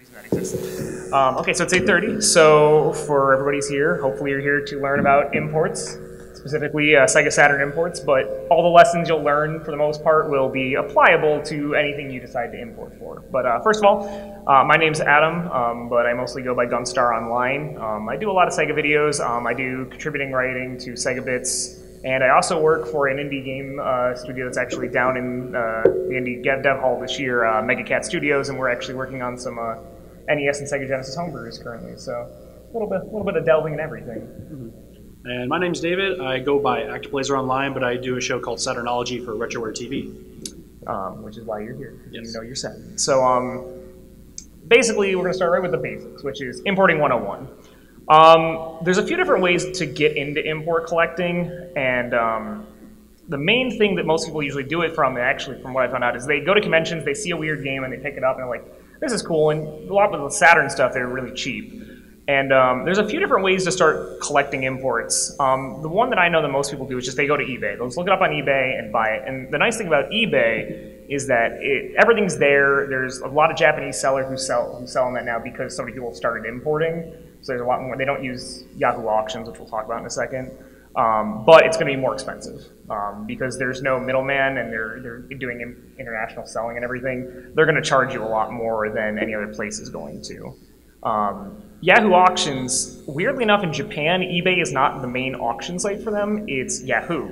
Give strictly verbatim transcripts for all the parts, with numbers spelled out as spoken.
reason that exists. Um, okay, so it's eight thirty, so for everybody's here, hopefully you're here to learn about imports, specifically uh, SEGA Saturn imports, but all the lessons you'll learn, for the most part, will be applicable to anything you decide to import for. But uh, first of all, uh, my name's Adam, um, but I mostly go by Gunstar Online. Um, I do a lot of SEGA videos. Um, I do contributing writing to SEGA Bits, and I also work for an indie game uh, studio that's actually down in uh, the indie dev hall this year, uh, MegaCat Studios, and we're actually working on some uh, N E S and Sega Genesis homebrews currently. So a little bit, a little bit of delving in everything. Mm-hmm. And my name's David. I go by ActiveBlazer Online, but I do a show called Saturnology for RetroWare T V. Um, which is why you're here. Yes. You know you're Saturn. So um, basically, we're going to start right with the basics, which is importing one oh one. Um, there's a few different ways to get into import collecting, and um, the main thing that most people usually do it from, actually from what I found out, is they go to conventions, they see a weird game, and they pick it up, and they're like, this is cool, and a lot of the Saturn stuff, they're really cheap. And um, there's a few different ways to start collecting imports. Um, the one that I know that most people do is just they go to eBay. They'll just look it up on eBay and buy it. And the nice thing about eBay is that it, everything's there. There's a lot of Japanese sellers who sell who sell on that now because so many people started importing. So there's a lot more. They don't use Yahoo auctions, which we'll talk about in a second. Um, but it's going to be more expensive um, because there's no middleman, and they're they're doing in, international selling and everything. They're going to charge you a lot more than any other place is going to. Um, Yahoo auctions, weirdly enough, in Japan, eBay is not the main auction site for them. It's Yahoo,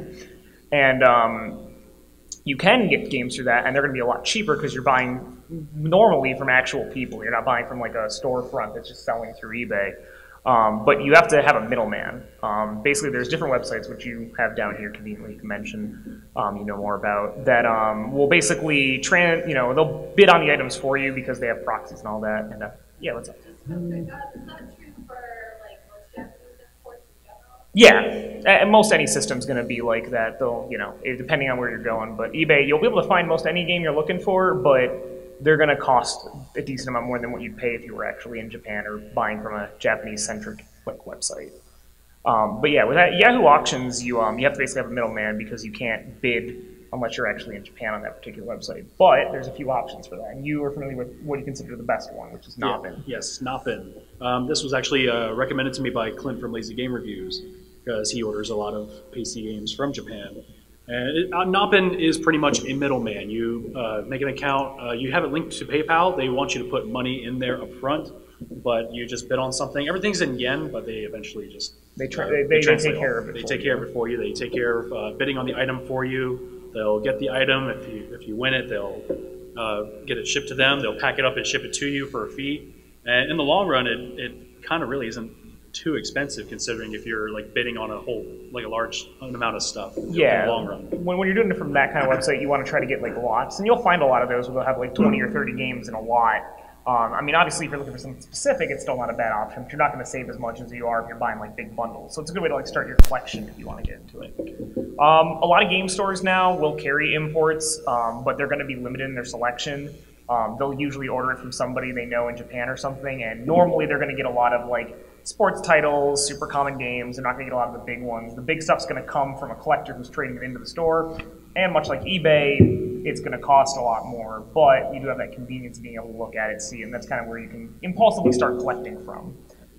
and um, you can get games through that, and they're going to be a lot cheaper because you're buying normally from actual people. You're not buying from like a storefront that's just selling through eBay. Um, but you have to have a middleman. Um, basically, there's different websites, which you have down here conveniently, you can mention, um, you know more about, that um, will basically, tran you know, they'll bid on the items for you because they have proxies and all that. And uh, yeah, what's up? Is that true for like most Japanese imports in general? Yeah, and most any system's going to be like that. They'll, you know, depending on where you're going. But eBay, you'll be able to find most any game you're looking for, but they're going to cost a decent amount more than what you'd pay if you were actually in Japan or buying from a Japanese-centric like website. Um, but yeah, with that, Yahoo auctions, you um, you have to basically have a middleman because you can't bid unless you're actually in Japan on that particular website. But there's a few options for that, and you are familiar with what you consider the best one, which is Noppin. Yeah, yes, Noppin. Um, this was actually uh, recommended to me by Clint from Lazy Game Reviews because he orders a lot of P C games from Japan. And it, uh, Noppin is pretty much a middleman. You uh, make an account, uh, you have it linked to PayPal. They want you to put money in there up front, but you just bid on something. Everything's in yen, but they eventually just They, tra uh, they, they, they take all. care of it. They for take you. care of it for you. They take care of uh, bidding on the item for you. They'll get the item. If you if you win it, they'll uh, get it shipped to them. They'll pack it up and ship it to you for a fee. And in the long run, it, it kind of really isn't too expensive considering if you're like bidding on a whole like a large amount of stuff yeah. in the long run. When, when you're doing it from that kind of website, you want to try to get like lots, and you'll find a lot of those where they'll have like twenty or thirty games in a lot. Um, I mean, obviously, if you're looking for something specific, it's still not a bad option, but you're not going to save as much as you are if you're buying like big bundles. So it's a good way to like start your collection if you want to get into it. Um, a lot of game stores now will carry imports, um, but they're going to be limited in their selection. Um, they'll usually order it from somebody they know in Japan or something, and normally they're going to get a lot of like sports titles, super common games. They're not going to get a lot of the big ones. The big stuff's going to come from a collector who's trading it into the store, and much like eBay, it's going to cost a lot more, but you do have that convenience of being able to look at it, see it, and that's kind of where you can impulsively start collecting from.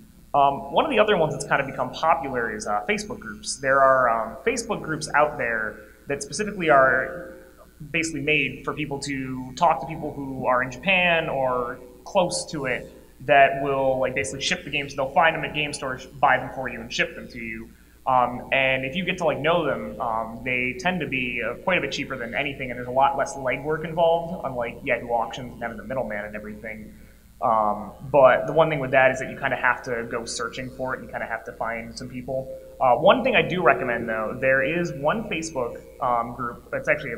Um, one of the other ones that's kind of become popular is uh, Facebook groups. There are um, Facebook groups out there that specifically are basically made for people to talk to people who are in Japan or close to it that will like basically ship the games. They'll find them at game stores, buy them for you, and ship them to you. Um, and if you get to like know them, um, they tend to be uh, quite a bit cheaper than anything, and there's a lot less legwork involved, unlike Yahoo auctions and having the middleman and everything. Um, but the one thing with that is that you kind of have to go searching for it. You kind of have to find some people. Uh, one thing I do recommend, though, there is one Facebook um, group that's actually a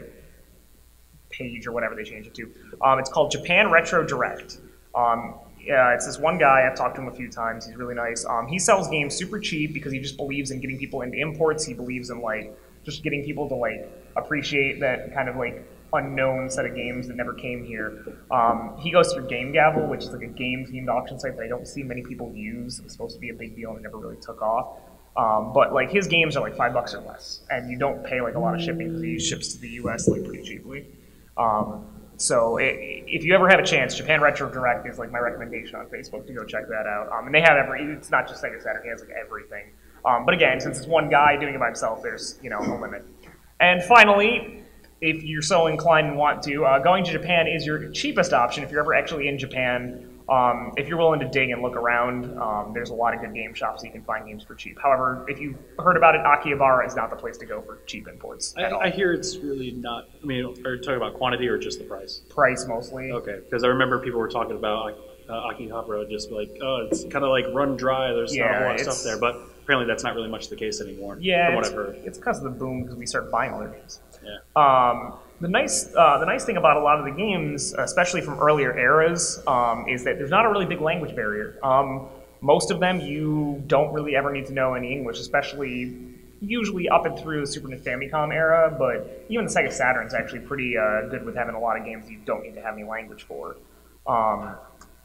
page or whatever they change it to. Um, it's called Japan Retro Direct. Um, Yeah, it's this one guy, I've talked to him a few times, he's really nice. Um, he sells games super cheap because he just believes in getting people into imports. He believes in like just getting people to like appreciate that kind of like unknown set of games that never came here. Um, he goes through Game Gavel, which is like a game-themed auction site that I don't see many people use. It was supposed to be a big deal and it never really took off. Um, but like his games are like five bucks or less, and you don't pay like a lot of shipping because he ships to the U S like pretty cheaply. Um, so it, if you ever have a chance, Japan Retro Direct is like my recommendation on Facebook to go check that out. Um, and they have every, it's not just SEGA Saturn, he has like everything. Um, but again, since it's one guy doing it by himself, there's, you know, a limit. And finally, if you're so inclined and want to, uh, going to Japan is your cheapest option if you're ever actually in Japan. Um, if you're willing to dig and look around, um, there's a lot of good game shops that you can find games for cheap. However, if you've heard about it, Akihabara is not the place to go for cheap imports at I, all. I hear it's really not. I mean, are you talking about quantity or just the price? Price mostly. Okay, because I remember people were talking about uh, Akihabara, just like, oh, it's kind of like run dry. There's Yeah, not a whole lot of it's- stuff there, but apparently that's not really much the case anymore. Yeah, from what it's, I've heard. it's because of the boom because we started buying all their games. Yeah. Um, the nice, uh, the nice thing about a lot of the games, especially from earlier eras, um, is that there's not a really big language barrier. Um, most of them you don't really ever need to know any English, especially usually up and through the Super Famicom era. But even the Sega Saturn is actually pretty uh, good with having a lot of games you don't need to have any language for. Um,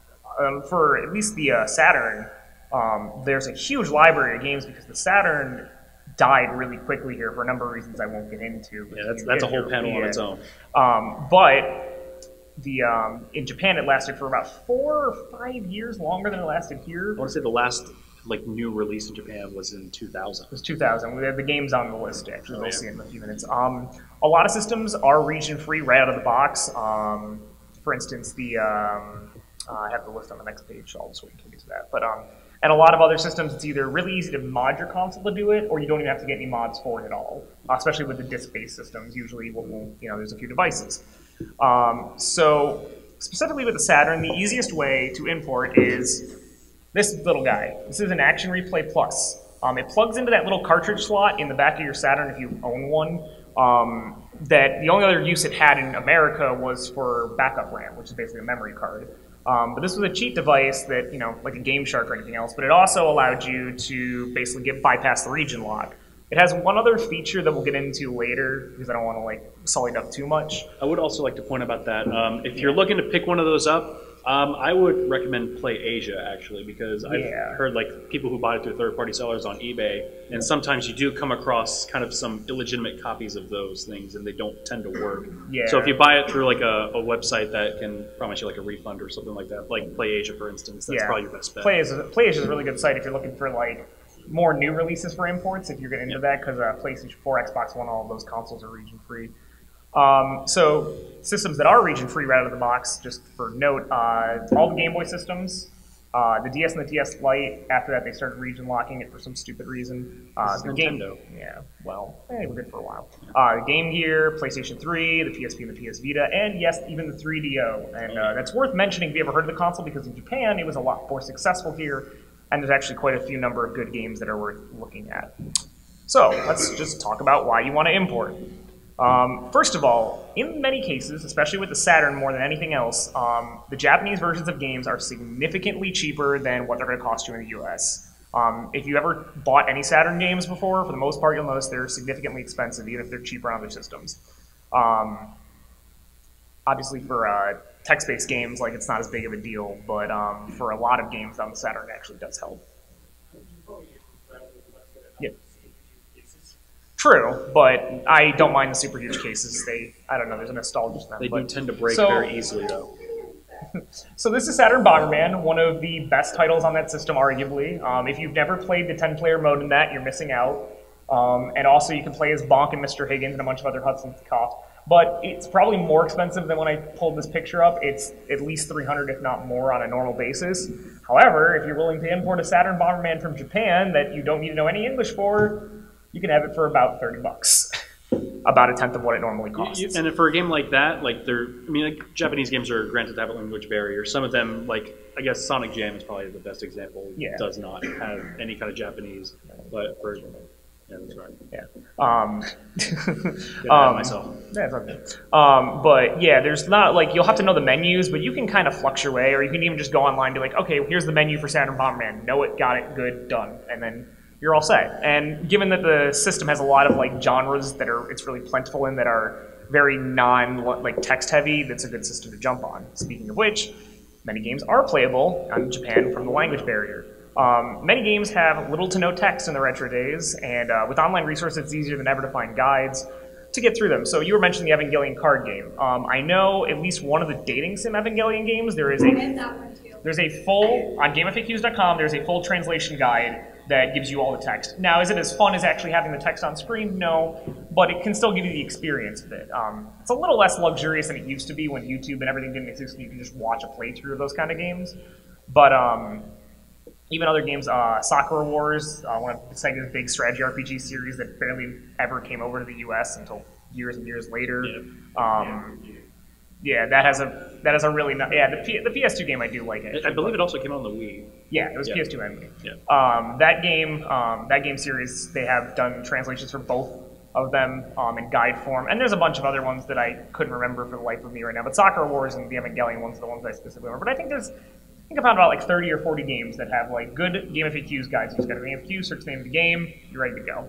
um, for at least the uh, Saturn, um, there's a huge library of games because the Saturn died really quickly here for a number of reasons I won't get into. Yeah, that's that's a whole panel on its own. Um, but the um, in Japan it lasted for about four or five years longer than it lasted here. I want to say the last like new release in Japan was in two thousand. It was two thousand. We had the games on the list actually. Oh, We'll yeah. see in a few minutes. Um, a lot of systems are region free right out of the box. Um, for instance, the um, uh, I have the list on the next page, so I'll just wait until we get to that. But um, and a lot of other systems, it's either really easy to mod your console to do it, or you don't even have to get any mods for it at all. Uh, especially with the disc-based systems, usually we'll, we'll, you know, there's a few devices. Um, so specifically with the Saturn, the easiest way to import is this little guy. This is an Action Replay Plus. Um, it plugs into that little cartridge slot in the back of your Saturn if you own one. Um, that the only other use it had in America was for backup RAM, which is basically a memory card. Um, but this was a cheap device that, you know, like a Game Shark or anything else, but it also allowed you to basically get bypass the region lock. It has one other feature that we'll get into later because I don't want to like sully it up too much. I would also like to point about that. Um, if you're looking to pick one of those up, um, I would recommend Play Asia actually, because I've Yeah. heard like people who buy it through third-party sellers on eBay, and sometimes you do come across kind of some illegitimate copies of those things, and they don't tend to work. Yeah. So if you buy it through like a, a website that can promise you like a refund or something like that, like Play Asia for instance, that's Yeah. probably your best bet. Play is, Play is a really good site if you're looking for like more new releases for imports, if you're getting into Yep. that, because uh, PlayStation four, Xbox One, all of those consoles are region free. Um, so systems that are region free right out of the box, just for note, uh, all the Game Boy systems, uh, the D S and the D S Lite. After that, they started region locking it for some stupid reason. Uh, This is the Game, Nintendo. yeah, well, eh, we're good for a while. Uh, Game Gear, PlayStation three, the P S P and the P S Vita, and yes, even the three D O. And uh, that's worth mentioning if you ever heard of the console, because in Japan it was a lot more successful here, and there's actually quite a few number of good games that are worth looking at. So let's just talk about why you want to import. Um, first of all, in many cases, especially with the Saturn more than anything else, um, the Japanese versions of games are significantly cheaper than what they're going to cost you in the U S. Um, if you ever bought any Saturn games before, for the most part, you'll notice they're significantly expensive, even if they're cheaper on other systems. Um, obviously, for uh, text-based games, like it's not as big of a deal, but um, for a lot of games on the Saturn, it actually does help. Yeah. True, but I don't mind the super huge cases. They, I don't know, there's a nostalgia to them. They do but- tend to break so- very easily though. So this is Saturn Bomberman, one of the best titles on that system, arguably. Um, if you've never played the ten-player mode in that, you're missing out. Um, and also, you can play as Bonk and Mister Higgins and a bunch of other Hudson's cost. But it's probably more expensive than when I pulled this picture up. It's at least three hundred dollars, if not more, on a normal basis. However, if you're willing to import a Saturn Bomberman from Japan that you don't need to know any English for, you can have it for about thirty bucks. About a tenth of what it normally costs. You- and for a game like that, like they're, I mean, like Japanese games are granted to have a language barrier. Some of them, like I guess Sonic Jam is probably the best example. Yeah. Does not have any kind of Japanese, but for yeah, that's right. Yeah. Um, Get um, um, myself. Yeah, it's okay. Um, but yeah, there's not like you'll have to know the menus, but you can kind of flux your way, or you can even just go online and be like, okay, here's the menu for Saturn Bomberman. Know it, got it, good, done, and then you're all set. And given that the system has a lot of like genres that are it's really plentiful in that are very non like text heavy, that's a good system to jump on. Speaking of which, many games are playable on Japan from the language barrier. Um, many games have little to no text in the retro days, and uh, with online resources, it's easier than ever to find guides. to get through them. So you were mentioning the Evangelion card game. Um, I know at least one of the dating sim Evangelion games. There is a And that one too. there's a full on game F A Qs dot com. There's a full translation guide that gives you all the text. Now, is it as fun as actually having the text on screen? No, but it can still give you the experience of it. Um, it's a little less luxurious than it used to be when YouTube and everything didn't exist and you could just watch a playthrough of those kind of games. But um, even other games, uh, Sakura Wars, uh, one of Sega's big strategy R P G series that barely ever came over to the U S until years and years later. Yeah. Um, yeah, that has a that has a really not, yeah the P, the P S two game I do like it. I believe it also came out on the Wii. Yeah, it was Yeah. P S two and Wii. Yeah. Um, that game, um, that game series, they have done translations for both of them um, in guide form, and there's a bunch of other ones that I couldn't remember for the life of me right now. But Sakura Wars and the Evangelion ones are the ones I specifically remember. But I think there's, I think I found about like thirty or forty games that have like good game F A Qs guides. You just got a game F A Q, search the name of the game, you're ready to go.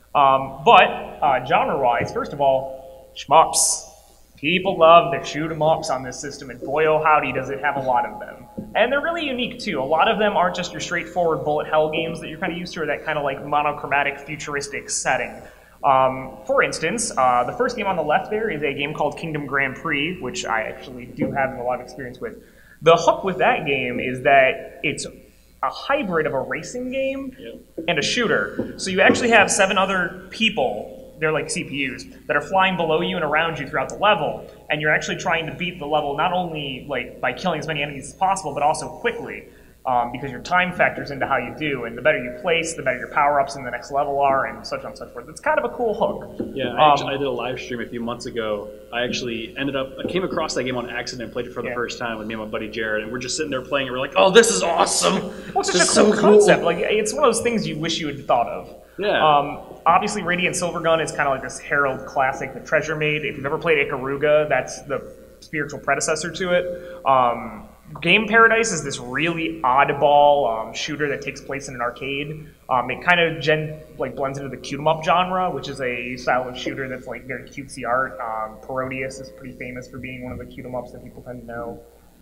Um, but uh, genre-wise, first of all, shmups. People love their shoot 'em ups on this system, and boy oh howdy does it have a lot of them. And they're really unique too. A lot of them aren't just your straightforward bullet hell games that you're kind of used to, or that kind of like monochromatic futuristic setting. Um, for instance, uh, the first game on the left there is a game called Kingdom Grand Prix, which I actually do have a lot of experience with. The hook with that game is that it's a hybrid of a racing game and a shooter. So you actually have seven other people, they're like C P Us, that are flying below you and around you throughout the level, and you're actually trying to beat the level not only like by killing as many enemies as possible, but also quickly, um, because your time factors into how you do, and the better you place, the better your power-ups in the next level are, and such on and so forth. It's kind of a cool hook. Yeah, I, Um, actually, I did a live stream a few months ago. I actually ended up, I came across that game on accident and played it for the Yeah. first time with me and my buddy Jared, and we're just sitting there playing, and we're like, oh, this is awesome! Well, it's This such a is cool so concept. Like, it's one of those things you wish you had thought of. Yeah. Um, obviously, Radiant Silvergun is kind of like this herald classic that Treasure made. If you've ever played Ikaruga, that's the spiritual predecessor to it. Um, Game Paradise is this really oddball um, shooter that takes place in an arcade. Um, it kind of gen like blends into the cute-em-up genre, which is a style of shooter that's like very cutesy art. Um, Parodius is pretty famous for being one of the cute-em-ups that people tend to know.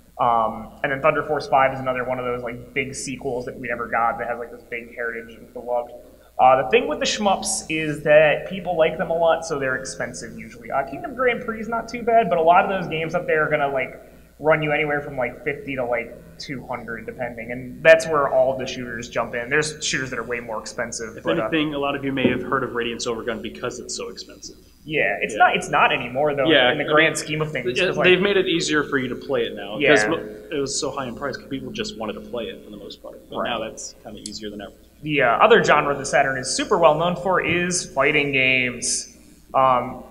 Um, and then Thunder Force five is another one of those like big sequels that we never got that has like this big heritage and beloved. Uh, the thing with the shmups is that people like them a lot, so they're expensive usually. Uh, Kingdom Grand Prix is not too bad, but a lot of those games up there are gonna like run you anywhere from like fifty to like two hundred depending, and that's where all the shooters jump in. There's shooters that are way more expensive. If but, anything, uh, a lot of you may have heard of Radiant Silvergun because it's so expensive. yeah, it's Yeah. not it's not anymore though Yeah, in the I grand mean, scheme of things. Yeah, 'cause, like, they've made it easier for you to play it now because Yeah. it was so high in price. People just wanted to play it for the most part, but Right. now that's kind of easier than ever. The uh, other genre the Saturn is super well known for is fighting games. Um,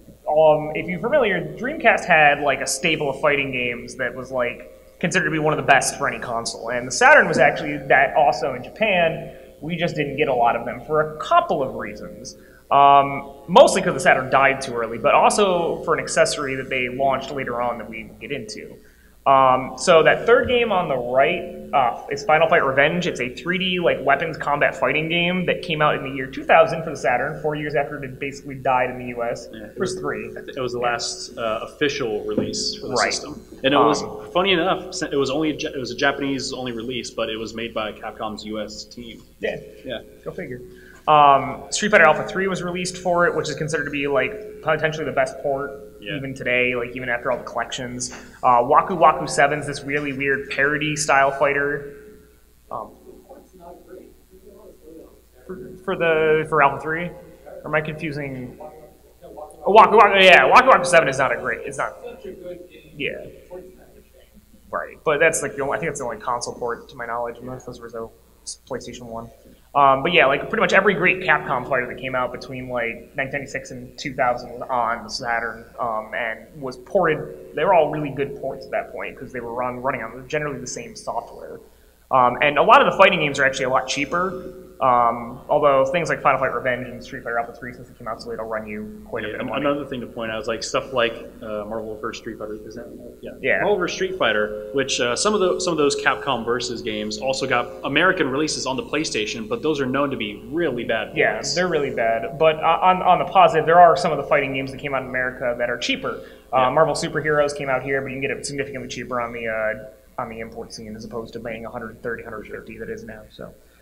um, if you're familiar, Dreamcast had like a stable of fighting games that was like considered to be one of the best for any console, and the Saturn was actually that also in Japan. We just didn't get a lot of them for a couple of reasons. Um, mostly because the Saturn died too early, but also for an accessory that they launched later on that we get into. Um, so that third game on the right uh, is Final Fight Revenge. It's a three D like weapons combat fighting game that came out in the year two thousand for the Saturn, four years after it had basically died in the U S. Yeah, It was three. It was the last uh, official release for the Right. system, and it was Um, funny enough. It was only a, Ja- it was a Japanese only release, but it was made by Capcom's U S team. Yeah, Yeah, go figure. Um, Street Fighter Alpha three was released for it, which is considered to be like potentially the best port Yeah. even today, like even after all the collections. Uh, Waku Waku seven is this really weird parody style fighter. Um, for, for the for Alpha three, or am I confusing? Oh, Waku Waku, yeah, Waku Waku seven is not a great. It's not. Yeah. Right, but that's like the only, I think that's the only console port to my knowledge. Most of those were so PlayStation One. Um, but yeah, like pretty much every great Capcom fighter that came out between like nineteen ninety-six and two thousand was on the Saturn, um, and was ported. They were all really good ports at that point because they were run running on generally the same software. Um, and a lot of the fighting games are actually a lot cheaper. Um, although things like Final Fight Revenge and Street Fighter Alpha three, since they came out so late, will run you quite a Yeah, bit of money. another thing to point out is like stuff like uh, Marvel versus. Street Fighter. Is that yeah? Yeah. Marvel versus. Street Fighter, which uh, some of the some of those Capcom versus games also got American releases on the PlayStation, but those are known to be really bad. Yeah, ports. they're really bad. But uh, on, on the positive, there are some of the fighting games that came out in America that are cheaper. Uh, Yeah. Marvel Superheroes came out here, but you can get it significantly cheaper on the uh, on the import scene as opposed to paying one hundred thirty, one hundred fifty that is now. So,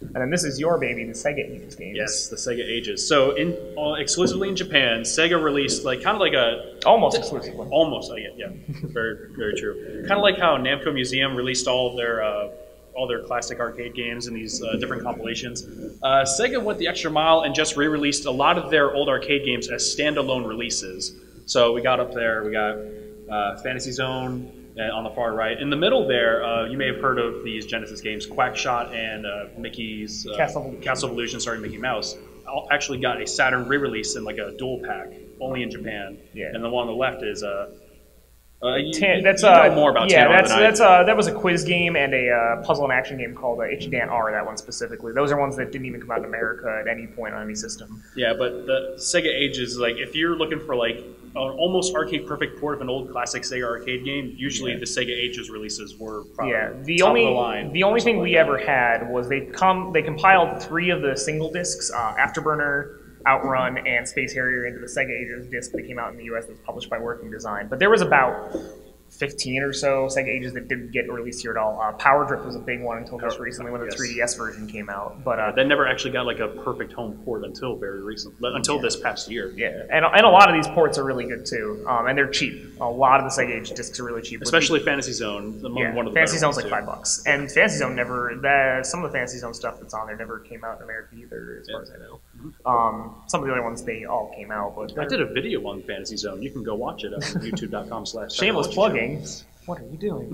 And then this is your baby, the Sega Ages games. Yes, the Sega Ages. So in uh, exclusively in Japan, Sega released like kind of like a Almost exclusively. almost uh, yeah, yeah, very very true. Kind of like how Namco Museum released all of their uh, all their classic arcade games in these uh, different compilations. Uh, Sega went the extra mile and just re-released a lot of their old arcade games as standalone releases. So we got up there, we got uh, Fantasy Zone. Uh, on the far right. In the middle there, uh, you may have heard of these Genesis games, Quackshot and uh, Mickey's uh, Castle. Castle Evolution starring Mickey Mouse. All actually got a Saturn re-release in like a dual pack, only in Japan. Yeah. And the one on the left is uh, uh you, Tan, that's you know uh, more about yeah, Tanner that's than I that's uh, that was a quiz game and a uh, puzzle and action game called uh, Itchy Dan R. That one specifically. Those are ones that didn't even come out in America at any point on any system. Yeah, but the Sega Ages, like if you're looking for like an almost arcade perfect port of an old classic Sega arcade game, usually Yeah. the Sega Ages releases were probably Yeah, the top only of the line. the only thing we ever had was they come they compiled three of the single discs, uh, Afterburner, Outrun, and Space Harrier into the Sega Ages disc that came out in the U S that was published by Working Design. But there was about fifteen or so Sega Ages that didn't get released here at all. Uh, Power Drift was a big one until just recently when the Yes. three D S version came out. But uh, That never actually got like a perfect home port until very recent, until this past year. yeah, and, and a lot of these ports are really good too, um, and they're cheap. A lot of the Sega Age discs are really cheap. Especially Fantasy Zone, among Yeah, one of the Fantasy better Zone's ones, like too. five bucks, and Fantasy Zone never. The, some of the Fantasy Zone stuff that's on there never came out in America either, as far as I know. Um, some of the other ones they all came out, but I did a video on Fantasy Zone. You can go watch it on youtube dot com slash shameless plugging. What are you doing?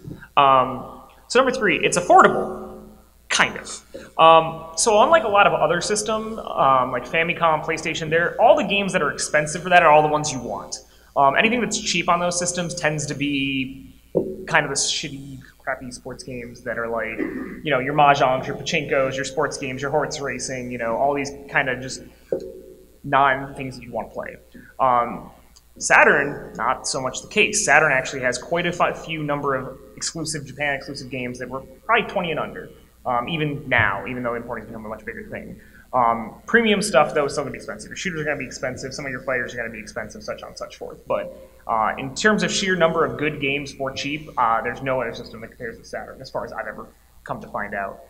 um, so number three, it's affordable, kind of. Um, so unlike a lot of other systems, um, like Famicom, PlayStation, they're all the games that are expensive for that are all the ones you want. Um, anything that's cheap on those systems tends to be kind of the shitty, crappy sports games that are like, you know, your Mahjongs, your Pachinkos, your sports games, your horse racing, you know, all these kind of just non-things that you want to play. Um, Saturn, not so much the case. Saturn actually has quite a few number of exclusive Japan exclusive games that were probably twenty and under, um, even now, even though importing has become a much bigger thing. Um, premium stuff, though, is still going to be expensive. Your shooters are going to be expensive. Some of your fighters are going to be expensive, such on and such forth. But uh, in terms of sheer number of good games for cheap, uh, there's no other system that compares to Saturn, as far as I've ever come to find out.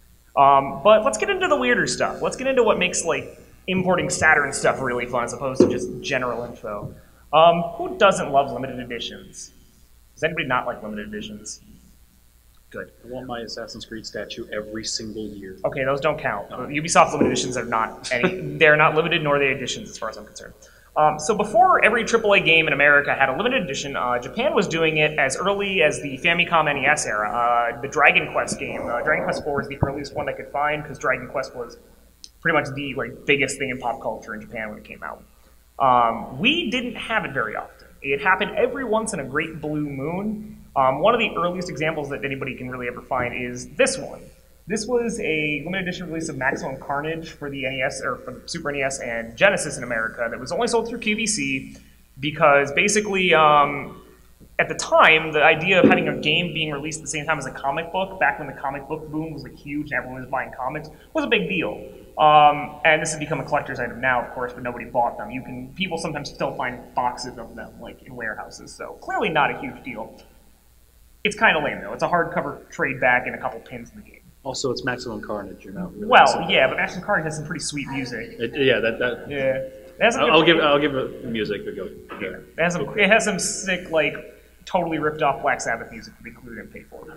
Um, but let's get into the weirder stuff. Let's get into what makes like importing Saturn stuff really fun, as opposed to just general info. Um, who doesn't love limited editions? Does anybody not like limited editions? Good. I want my Assassin's Creed statue every single year. Okay, those don't count. Ubisoft limited editions are not any. They're not limited, nor are they editions, as far as I'm concerned. Um, so before every triple A game in America had a limited edition, uh, Japan was doing it as early as the Famicom N E S era. Uh, the Dragon Quest game, uh, Dragon Quest four is the earliest one I could find because Dragon Quest was pretty much the like biggest thing in pop culture in Japan when it came out. Um, we didn't have it very often. It happened every once in a great blue moon. Um, one of the earliest examples that anybody can really ever find is this one. This was a limited edition release of Maximum Carnage for the N E S or for the Super N E S and Genesis in America that was only sold through Q V C because basically um, at the time the idea of having a game being released at the same time as a comic book, back when the comic book boom was like huge and everyone was buying comics, was a big deal. Um, and this has become a collector's item now, of course, but nobody bought them. You can people sometimes still find boxes of them like in warehouses, so clearly not a huge deal. It's kind of lame though. It's a hardcover trade back and a couple pins in the game. Also, it's Maximum Carnage. You're not really Well, yeah, but Maximum Carnage has some pretty sweet music. It, yeah, that that. Yeah, it has some I'll, good- I'll give I'll give it music a go. Yeah. It has some. It has some sick, like totally ripped off Black Sabbath music that we clearly didn't pay for.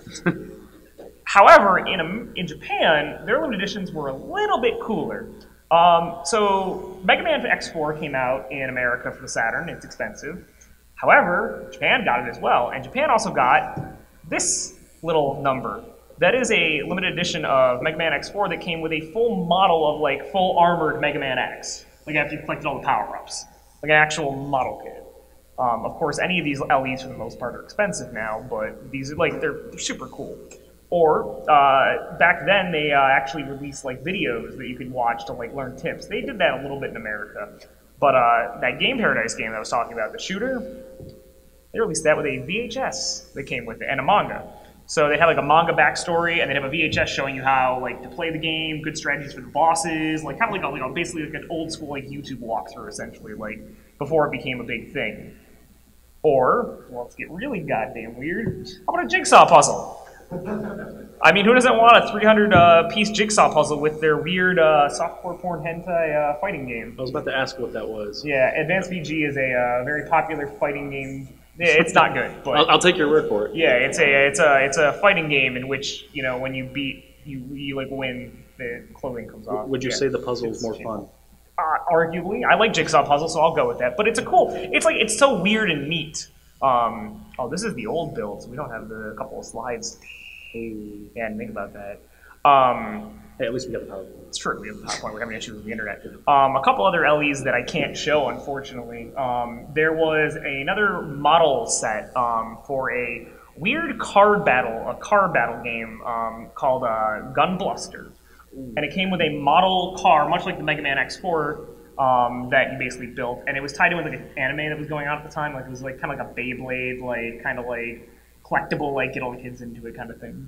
However, in in Japan, their limited editions were a little bit cooler. Um, so Mega Man X four came out in America for the Saturn. It's expensive. However, Japan got it as well, and Japan also got this little number. That is a limited edition of Mega Man X four that came with a full model of like full armored Mega Man X. Like after you collected all the power-ups. Like an actual model kit. Um, of course, any of these L Es for the most part are expensive now, but these are like, they're, they're super cool. Or, uh, back then they uh, actually released like videos that you could watch to like learn tips. They did that a little bit in America. But uh, that Game Paradise game that I was talking about, the shooter, they released that with a V H S that came with it, and a manga. So they have like a manga backstory, and they have a V H S showing you how like to play the game, good strategies for the bosses, like kind of like a, you know, basically like an old school like YouTube walkthrough essentially, like before it became a big thing. Or, well, let's get really goddamn weird, how about a jigsaw puzzle? I mean, who doesn't want a three hundred uh, piece jigsaw puzzle with their weird uh, softcore porn hentai uh, fighting game? I was about to ask what that was. Yeah, Advanced V G is a uh, very popular fighting game. Yeah, it's not good, but I'll, I'll take your word for it. yeah, it's a it's a it's a fighting game in which, you know, when you beat you you like win, the clothing comes off. Would you Yeah. say the puzzle is It's more shameful. fun? Uh, arguably, I like jigsaw puzzles, so I'll go with that. But it's a cool. It's like it's so weird and neat. Um, oh, this is the old build, so we don't have the couple of slides. Hey, yeah, and think about that. Um, Hey, at least we got the power. it's true. We have the PowerPoint. We're having issues with the internet. Um, a couple other L Es that I can't show, unfortunately. Um, there was another model set um, for a weird card battle, a card battle game um, called uh, Gun Bluster. And it came with a model car, much like the Mega Man X four, um, that you basically built. And it was tied in with like an anime that was going on at the time. Like it was like kind of like a Beyblade, like kind of like collectible, like get all the kids into it kind of thing.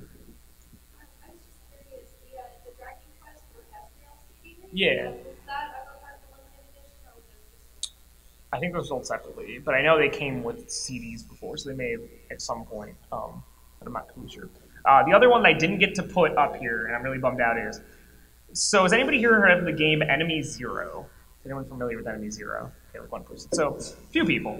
I was just curious, the, uh, the Dragon Quest for Castle C D? Yeah. Was that ever part of the limited edition, or was it just... I think those sold separately, but I know they came with C Ds before, so they may have at some point, um, but I'm not totally sure. Uh, the other one that I didn't get to put up here, and I'm really bummed out, is, so has anybody here heard of the game Enemy Zero? Is anyone familiar with Enemy Zero? Okay, like one person. So, few people.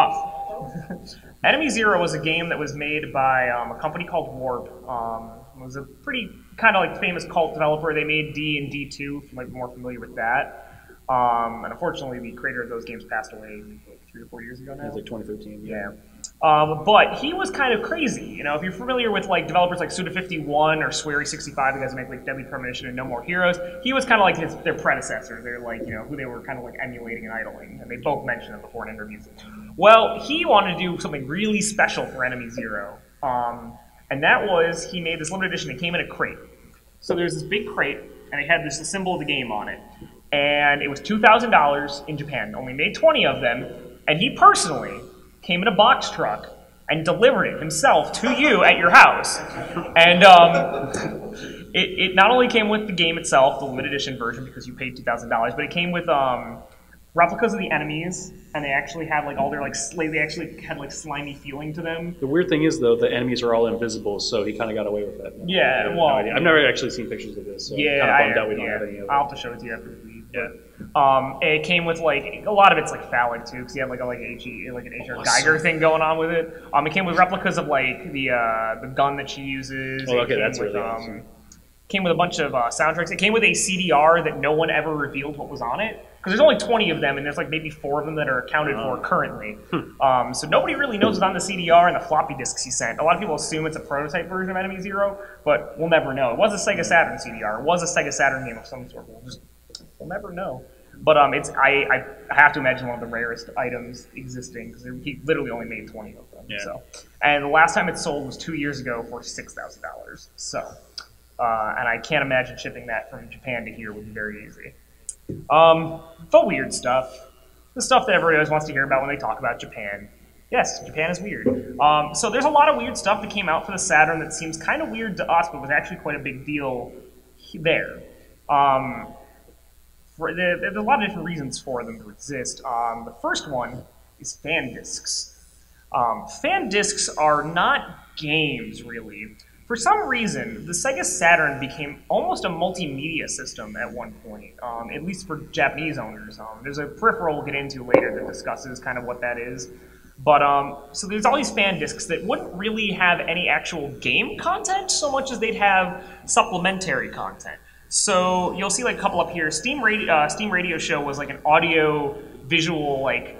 Uh, Enemy Zero was a game that was made by um, a company called Warp. Um, it was a pretty kind of like famous cult developer. They made D and D two, if you might be more familiar with that. Um, and unfortunately, the creator of those games passed away like, three or four years ago now. It was like twenty thirteen. Yeah. Um, but he was kind of crazy. You know, if you're familiar with like developers like Suda fifty-one or Swery sixty-five, the guys who make like Deadly Premonition and No More Heroes, he was kind of like his, their predecessor. They're like, you know, who they were kind of like emulating and idling. And they both mentioned it before in interviews. Well, he wanted to do something really special for Enemy Zero. Um, and that was, he made this limited edition. It came in a crate. So there's this big crate, and it had this symbol of the game on it. And it was two thousand dollars in Japan. Only made twenty of them. And he personally came in a box truck and delivered it himself to you at your house. And um, it, it not only came with the game itself, the limited edition version, because you paid two thousand dollars, but it came with um, replicas of the enemies, and they actually had like all their like sl- they actually had like slimy feeling to them. The weird thing is, though, the enemies are all invisible, so he kind of got away with that. Yeah, I have well, no idea. I've never actually seen pictures of this, so Yeah, I'm kind of bummed I, out we don't yeah. have any of it. I'll have to show it to you after the week. Yeah. Um, it came with like a lot of it's like phallic too, because he had like a like H E like an H R Oh, Geiger so- thing going on with it. Um, it came with replicas of like the uh, the gun that she uses. Oh, It okay, came that's with, really um, awesome. Came with a bunch of uh, soundtracks. It came with a C D R that no one ever revealed what was on it, because there's only twenty of them, and there's like maybe four of them that are accounted Oh. for currently. Hmm. Um, so nobody really knows what's on the C D R and the floppy disks he sent. A lot of people assume it's a prototype version of Enemy Zero, but we'll never know. It was a Sega Saturn C D R. It was a Sega Saturn game of some sort. We'll just we'll never know. But um, it's I, I have to imagine one of the rarest items existing, because he literally only made twenty of them. Yeah. So, and the last time it sold was two years ago for six thousand dollars. So, uh, and I can't imagine shipping that from Japan to here would be very easy. Um, the weird stuff, the stuff that everybody always wants to hear about when they talk about Japan. Yes, Japan is weird. Um, so there's a lot of weird stuff that came out for the Saturn that seems kind of weird to us, but was actually quite a big deal there. Um, For the, there's a lot of different reasons for them to exist. Um, the first one is fan discs. Um, fan discs are not games, really. For some reason, the Sega Saturn became almost a multimedia system at one point, um, at least for Japanese owners. Um, there's a peripheral we'll get into later that discusses kind of what that is. But, um, so there's all these fan discs that wouldn't really have any actual game content so much as they'd have supplementary content. So you'll see like a couple up here. Steam Radio, uh, Steam Radio Show was like an audio visual like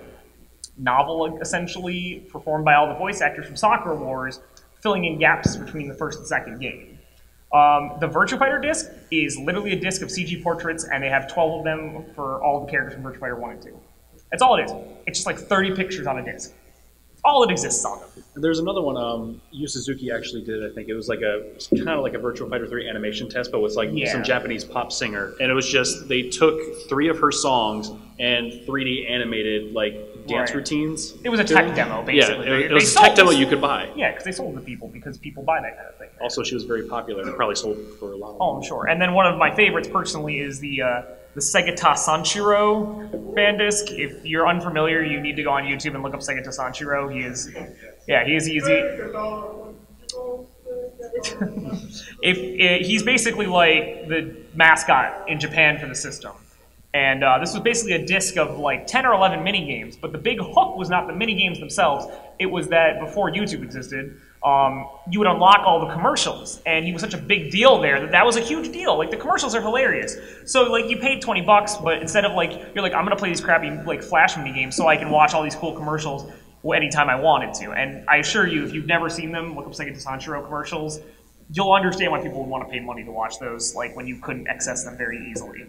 novel essentially performed by all the voice actors from Sakura Wars, filling in gaps between the first and second game. Um, the Virtua Fighter disc is literally a disc of C G portraits, and they have twelve of them for all the characters from Virtua Fighter one and two. That's all it is. It's just like thirty pictures on a disc. All that exists on them. There's another one. Um, Yu Suzuki actually did. I think it was like a kind of like a Virtua Fighter three animation test, but with like Yeah. some Japanese pop singer, and it was just they took three of her songs and three D animated like dance Right. routines. It was a tech demo, basically. Yeah, it, They- it they was a sold tech demo this- you could buy. Yeah, because they sold to people because people buy that kind of thing. Also, she was very popular. It probably sold for a lot. Of Oh, I'm sure. And then one of my favorites personally is the uh, the Segata Sanshiro fan disc. If you're unfamiliar, you need to go on YouTube and look up Segata Sanshiro. He is, yeah, he is easy. if, if he's basically like the mascot in Japan for the system. And uh, this was basically a disc of like ten or eleven mini games, but the big hook was not the mini games themselves. It was that before YouTube existed, um, you would unlock all the commercials, and he was such a big deal there that that was a huge deal. Like the commercials are hilarious. So like you paid twenty bucks, but instead of like you're like I'm gonna play these crappy like Flash mini games so I can watch all these cool commercials anytime I wanted to. And I assure you, if you've never seen them, look up SEGA Saturn commercials. You'll understand why people would want to pay money to watch those, like when you couldn't access them very easily.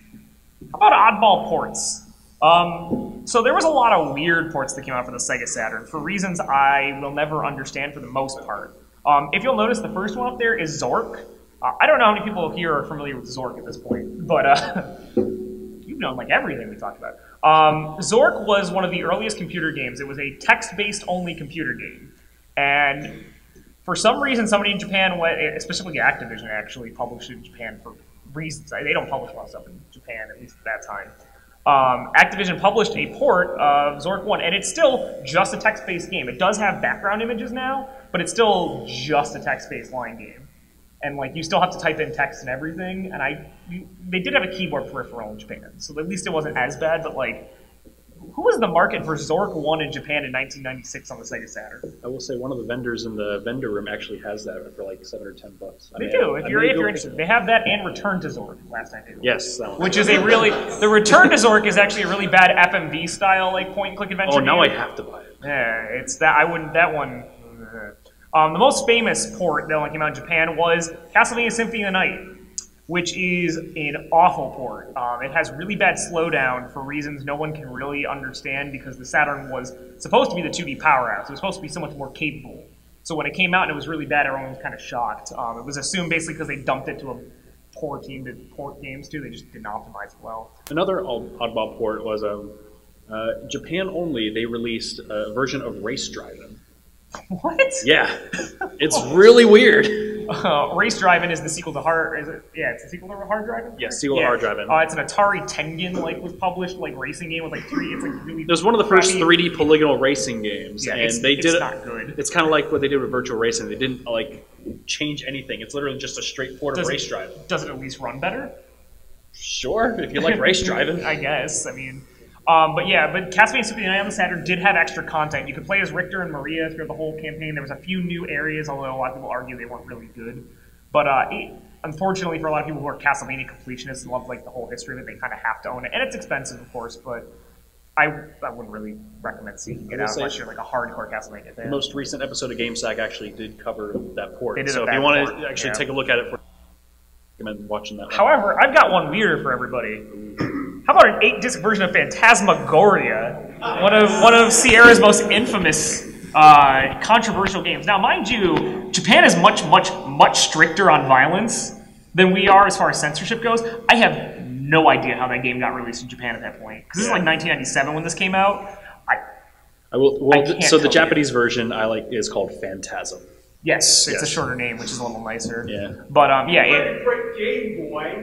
How about oddball ports? Um, so there was a lot of weird ports that came out for the SEGA Saturn for reasons I will never understand for the most part. Um, if you'll notice, the first one up there is Zork. Uh, I don't know how many people here are familiar with Zork at this point, but uh, you've known like everything we talked about. Um, Zork was one of the earliest computer games. It was a text-based only computer game. And for some reason, somebody in Japan, went, specifically Activision, actually published it in Japan for reasons. They don't publish a lot of stuff in Japan, at least at that time. Um, Activision published a port of Zork one, and it's still just a text-based game. It does have background images now, but it's still just a text-based line game. And like you still have to type in text and everything. And I, you, they did have a keyboard peripheral in Japan, so at least it wasn't as bad. But like, who was the market for Zork one in Japan in nineteen ninety-six on the SEGA Saturn? I will say one of the vendors in the vendor room actually has that for like seven or ten bucks. I They may do. have- If I you're may if go you're pick interested, it they up. have that and Return to Zork. Last I knew. Yes, that one. Which is a really the Return to Zork is actually a really bad F M V style like point and click adventure. Oh, now I game. have to buy it. Yeah, it's that I wouldn't that one. Um, the most famous port that only came out in Japan was Castlevania Symphony of the Night, which is an awful port. Um, it has really bad slowdown for reasons no one can really understand because the Saturn was supposed to be the two D powerhouse. It was supposed to be so much more capable. So when it came out and it was really bad, everyone was kind of shocked. Um, it was assumed basically because they dumped it to a poor team to port games to, they just didn't optimize it well. Another odd- oddball port was um, uh, Japan only. They released a version of Race Driving. What? Yeah, it's really weird. Uh, Race Driving is the sequel to Hard. Is it? Yeah, it's the sequel to Hard Driving. Yes, sequel yeah. to Hard Driving. Uh, it's an Atari Tengen like was published like racing game with like three. It's like really. It was one of the first crappy- three D polygonal racing games, Yeah, and it's, they it's did it. not good. It's kind of like what they did with virtual racing. They didn't like change anything. It's literally just a straight port of Does Race it, Driving. Does it at least run better? Sure, if you like race driving. I guess. I mean, um, but yeah, but Castlevania Symphony of the Night on the Saturn did have extra content. You could play as Richter and Maria throughout the whole campaign. There was a few new areas, although a lot of people argue they weren't really good. But uh, it, unfortunately, for a lot of people who are Castlevania completionists and love like the whole history of it, they kind of have to own it. And it's expensive, of course, but I, I wouldn't really recommend seeking it will out say- unless you're like a hardcore Castlevania The fan. most recent episode of GameSack actually did cover that port. They did so a if bad you want port, to actually yeah. take a look at it, for, I recommend watching that one. However, I've got one weirder for everybody. How about an eight-disc version of Phantasmagoria, one of one of Sierra's most infamous, uh, controversial games? Now, mind you, Japan is much, much, much stricter on violence than we are as far as censorship goes. I have no idea how that game got released in Japan at that point because this Yeah. is like nineteen ninety-seven when this came out. I I will. Well, I can't so the tell you. Japanese version I like is called Phantasm. yes, it's a Yes. shorter name, which is a little nicer. Yeah. But um, yeah. It, Game Boy.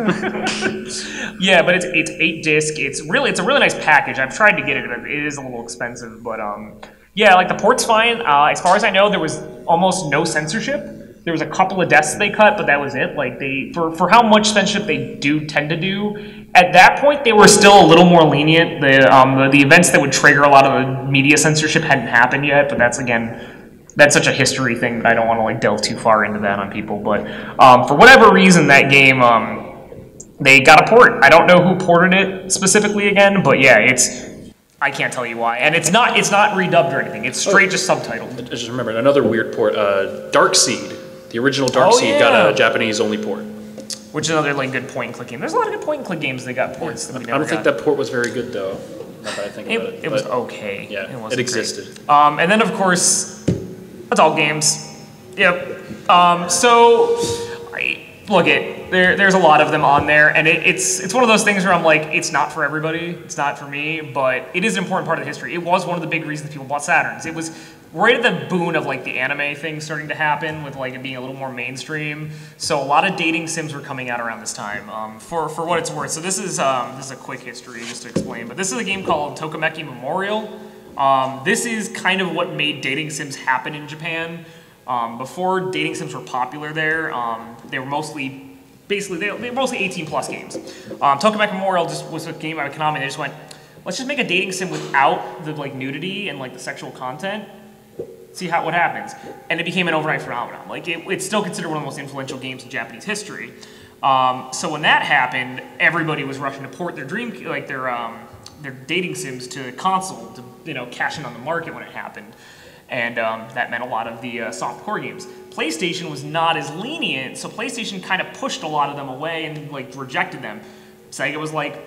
Yeah, but it's it's eight disc. It's really it's a really nice package. I've tried to get it, but it is a little expensive. But um, yeah, like the port's fine. Uh, as far as I know, there was almost no censorship. There was a couple of deaths they cut, but that was it. Like they for for how much censorship they do tend to do. At that point, they were still a little more lenient. The um the, the events that would trigger a lot of the media censorship hadn't happened yet. But that's again. That's such a history thing that I don't want to like delve too far into that on people. But um, for whatever reason, that game um, they got a port. I don't know who ported it specifically again, but yeah, it's I can't tell you why. And it's not it's not redubbed or anything. It's straight just subtitled. I just remembered another weird port. Uh, Darkseid, the original Darkseid, Oh, yeah. got a Japanese only port. Which is another like good point and click game. There's a lot of good point and click games that got ports that we I never don't think got. that port was very good though. Not that I think It, about it. it was but okay. Yeah, it, it, wasn't existed. great. Um, and then of course, adult games. Yep. Um, so, I, look it. There, there's a lot of them on there, and it, it's it's one of those things where I'm like, it's not for everybody. It's not for me, but it is an important part of the history. It was one of the big reasons people bought Saturns. It was right at the boon of like the anime thing starting to happen with like it being a little more mainstream. So a lot of dating sims were coming out around this time. Um, for for what it's worth. So this is um, this is a quick history just to explain. But this is a game called Tokameki Memorial. Um, this is kind of what made dating sims happen in Japan. Um, before dating sims were popular there, um, they were mostly, basically, they, they were mostly eighteen plus games. Um, Tokamak Memorial just was a game out of Konami. They just went, let's just make a dating sim without the like nudity and like the sexual content. See how what happens, and it became an overnight phenomenon. Like it, it's still considered one of the most influential games in Japanese history. Um, so when that happened, everybody was rushing to port their dream, like their um, their dating sims to console to you know cash in on the market when it happened, and um, that meant a lot of the uh, soft core games. PlayStation was not as lenient, so PlayStation kind of pushed a lot of them away and like rejected them. Sega was like,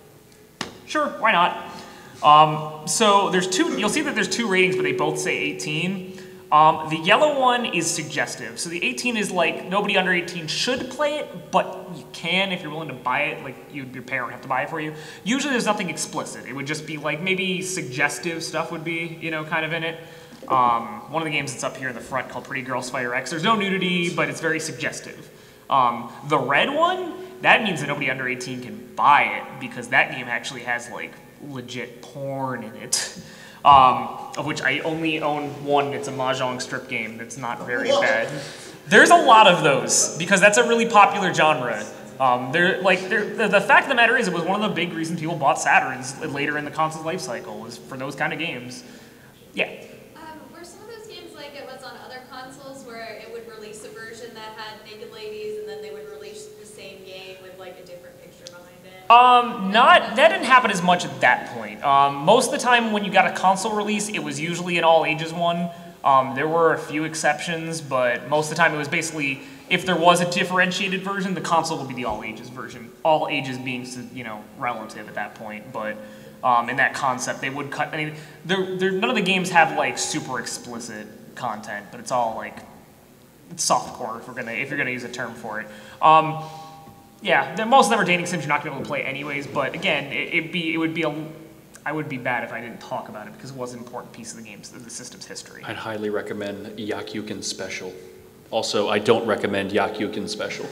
sure, why not? Um, so there's two, you'll see that there's two ratings, but they both say eighteen. Um, the yellow one is suggestive. So the eighteen is like, nobody under eighteen should play it, but you can if you're willing to buy it, like you, your parent would have to buy it for you. Usually there's nothing explicit. It would just be like, maybe suggestive stuff would be, you know, kind of in it. Um, one of the games that's up here in the front called Pretty Girls Fighter X, there's no nudity, but it's very suggestive. Um, the red one, that means that nobody under eighteen can buy it, because that game actually has like legit porn in it, um, of which I only own one. It's a mahjong strip game that's not very bad. There's a lot of those because that's a really popular genre. Um, they're like they're, the, the fact of the matter is, it was one of the big reasons people bought Saturns later in the console's life cycle, was for those kind of games. Yeah. Um, were some of those games like it was on other consoles, where it would release a version that had naked ladies, and then they would release the same game with like a different picture behind it? Um, not, that didn't happen as much at that point. Um, most of the time when you got a console release, it was usually an all ages one. Um, there were a few exceptions, but most of the time it was basically, if there was a differentiated version, the console would be the all ages version. All ages being, you know, relative at that point, but um, in that concept, they would cut, I mean, they're, they're, none of the games have like super explicit content, but it's all like, it's softcore if we're gonna, if you're gonna use a term for it. Um, Yeah, most of them are dating sims you're not going to be able to play anyways, but again, it, it'd be, it would be a, I would be bad if I didn't talk about it, because it was an important piece of the game's, the system's history. I'd highly recommend Yakyukin Special. Also, I don't recommend Yakyukin Special.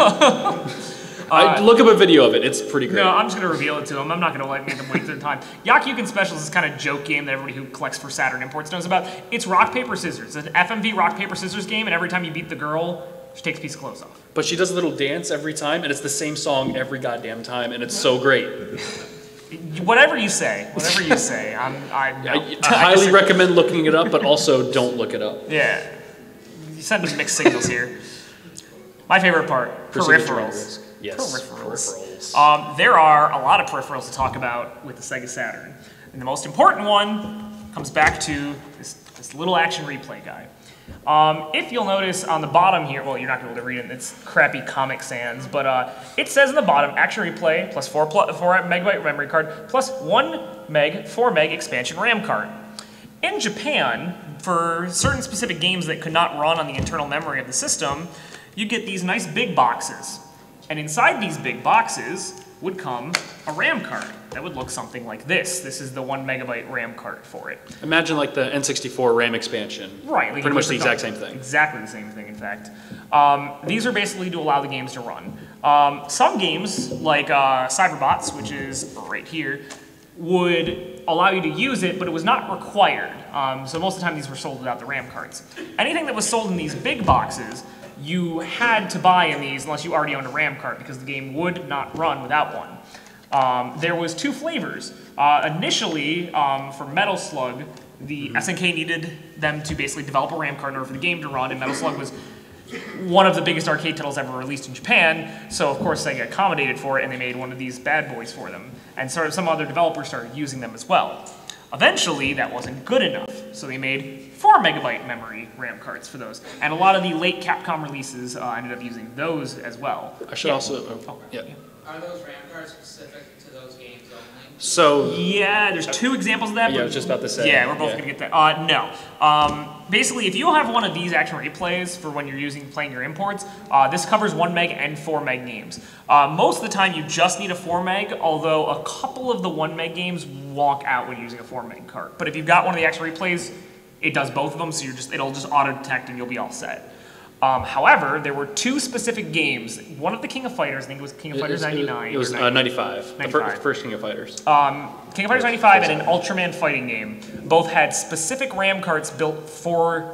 I, look up a video of it, it's pretty great. No, I'm just going to reveal it to them. I'm not going to let make them wait their time. Yakyukin Special is this kind of joke game that everybody who collects for Saturn imports knows about. It's rock, paper, scissors. It's an F M V rock, paper, scissors game, and every time you beat the girl, she takes a piece of clothes off. But she does a little dance every time, and it's the same song every goddamn time, and it's so great. Whatever you say, whatever you say, I'm, I, no. I, I highly recommend looking it up, but also don't look it up. Yeah, you send us mixed signals here. My favorite part, peripherals. Yes, peripherals. peripherals. Um, there are a lot of peripherals to talk about with the SEGA Saturn, and the most important one comes back to this, this little action replay guy. Um, if you'll notice on the bottom here, well, you're not going to be able to read it, it's crappy Comic Sans, but uh, it says in the bottom, action replay plus four, pl four megabyte memory card plus one meg, four meg expansion RAM card. In Japan, for certain specific games that could not run on the internal memory of the system, you get these nice big boxes. And inside these big boxes would come a RAM card that would look something like this. This is the one megabyte RAM card for it. Imagine like the N sixty-four RAM expansion. Right. Like pretty much the exact same thing. Exactly the same thing, in fact. Um, these are basically to allow the games to run. Um, some games, like uh, Cyberbots, which is right here, would allow you to use it, but it was not required. Um, so most of the time these were sold without the RAM cards. Anything that was sold in these big boxes, you had to buy in these unless you already owned a RAM card, because the game would not run without one. Um, there was two flavors. Uh, initially, um, for Metal Slug, the mm-hmm. S N K needed them to basically develop a RAM card in order for the game to run, and Metal Slug was one of the biggest arcade titles ever released in Japan, so of course Sega accommodated for it, and they made one of these bad boys for them. And sort of some other developers started using them as well. Eventually, that wasn't good enough, so they made four megabyte memory RAM cards for those. And a lot of the late Capcom releases uh, ended up using those as well. I should yeah. also, oh, oh, yeah. Are those RAM cards specific to those games only? So yeah, there's two examples of that. Yeah, I was just about to say. Yeah, we're both yeah. gonna get that. Uh, no. Um, basically, if you have one of these action replays for when you're using playing your imports, uh, this covers one meg and four meg games. Uh, most of the time, you just need a four meg. Although a couple of the one meg games walk out when you're using a four meg card. But if you've got one of the action replays, it does both of them. So you're just it'll just auto detect and you'll be all set. Um, however, there were two specific games. One of the King of Fighters, I think it was King of Fighters ninety-nine. It was uh, ninety-five. ninety-five. The fir first King of Fighters. Um, King of Fighters ninety-five and an Ultraman fighting game. Both had specific RAM cards built for